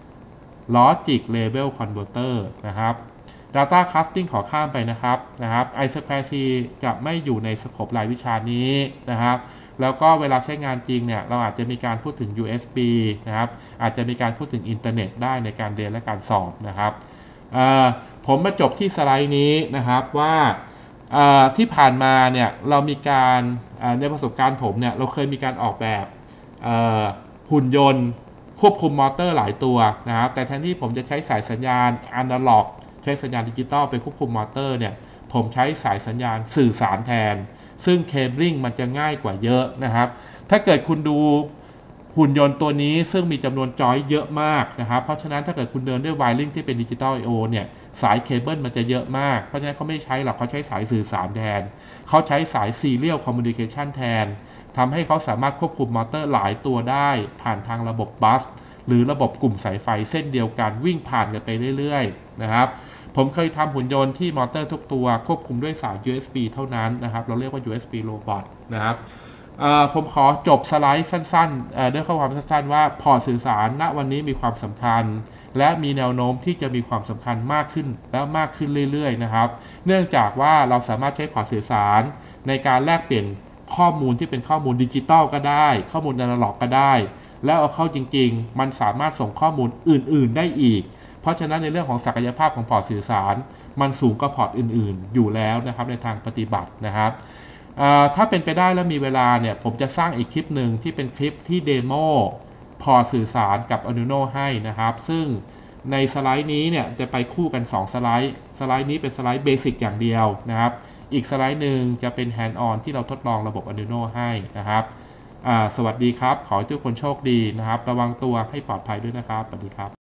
logic level converter นะครับData Casting ขอข้ามไปนะครับนะครับ ไอ สแควร์ ซี จะไม่อยู่ในสโคปรายวิชานี้นะครับแล้วก็เวลาใช้งานจริงเนี่ยเราอาจจะมีการพูดถึง ยู เอส บี นะครับอาจจะมีการพูดถึงอินเทอร์เน็ตได้ในการเรียนและการสอบนะครับผมมาจบที่สไลด์นี้นะครับว่าที่ผ่านมาเนี่ยเรามีการในประสบการณ์ผมเนี่ยเราเคยมีการออกแบบหุ่นยนต์ควบคุมมอเตอร์หลายตัวนะครับแต่แทนที่ผมจะใช้สายสัญญาณอนาล็อกใช้สัญญาณดิจิตอลไปควบคุมมอเตอร์เนี่ยผมใช้สายสัญญาณสื่อสารแทนซึ่งเคเบิลมันจะง่ายกว่าเยอะนะครับถ้าเกิดคุณดูหุ่นยนต์ตัวนี้ซึ่งมีจำนวนจอยเยอะมากนะครับเพราะฉะนั้นถ้าเกิดคุณเดินด้วยไวริ่งที่เป็นดิจิตอล ไอ โอ เนี่ยสายเคเบิลมันจะเยอะมากเพราะฉะนั้นเขาไม่ใช้หรอกเขาใช้สายสื่อสารแทนเขาใช้สาย Serial Communication แทนทำให้เขาสามารถควบคุมมอเตอร์หลายตัวได้ผ่านทางระบบบัสหรือระบบกลุ่มสายไฟเส้นเดียวกันวิ่งผ่านกันไปเรื่อยๆนะครับผมเคยทำหุ่นยนต์ที่มอเตอร์ทุกตัวควบคุมด้วยสาย ยู เอส บี เท่านั้นนะครับเราเรียกว่า ยู เอส บี Robot นะครับผมขอจบสไลด์สั้นๆด้วยข้อความสั้นๆว่าพอร์ตสื่อสารณวันนี้มีความสำคัญและมีแนวโน้มที่จะมีความสำคัญมากขึ้นและมากขึ้นเรื่อยๆนะครับเนื่องจากว่าเราสามารถใช้พอร์ตสื่อสารในการแลกเปลี่ยนข้อมูลที่เป็นข้อมูลดิจิตอลก็ได้ข้อมูลอนาล็อกก็ได้แล้วเอาเข้าจริงๆมันสามารถส่งข้อมูลอื่นๆได้อีกเพราะฉะนั้นในเรื่องของศักยภาพของพอร์ตสื่อสารมันสูงกว่าพอร์ตอื่นๆอยู่แล้วนะครับในทางปฏิบัตินะครับถ้าเป็นไปได้แล้วมีเวลาเนี่ยผมจะสร้างอีกคลิปหนึ่งที่เป็นคลิปที่เดโมพอร์ตสื่อสารกับ Arduino ให้นะครับซึ่งในสไลด์นี้เนี่ยจะไปคู่กันสองสไลด์สไลด์นี้เป็นสไลด์เบสิกอย่างเดียวนะครับอีกสไลด์หนึ่งจะเป็น Hand on ที่เราทดลองระบบ Arduino ให้นะครับสวัสดีครับขอให้ทุกคนโชคดีนะครับระวังตัวให้ปลอดภัยด้วยนะครับสวัสดีครับ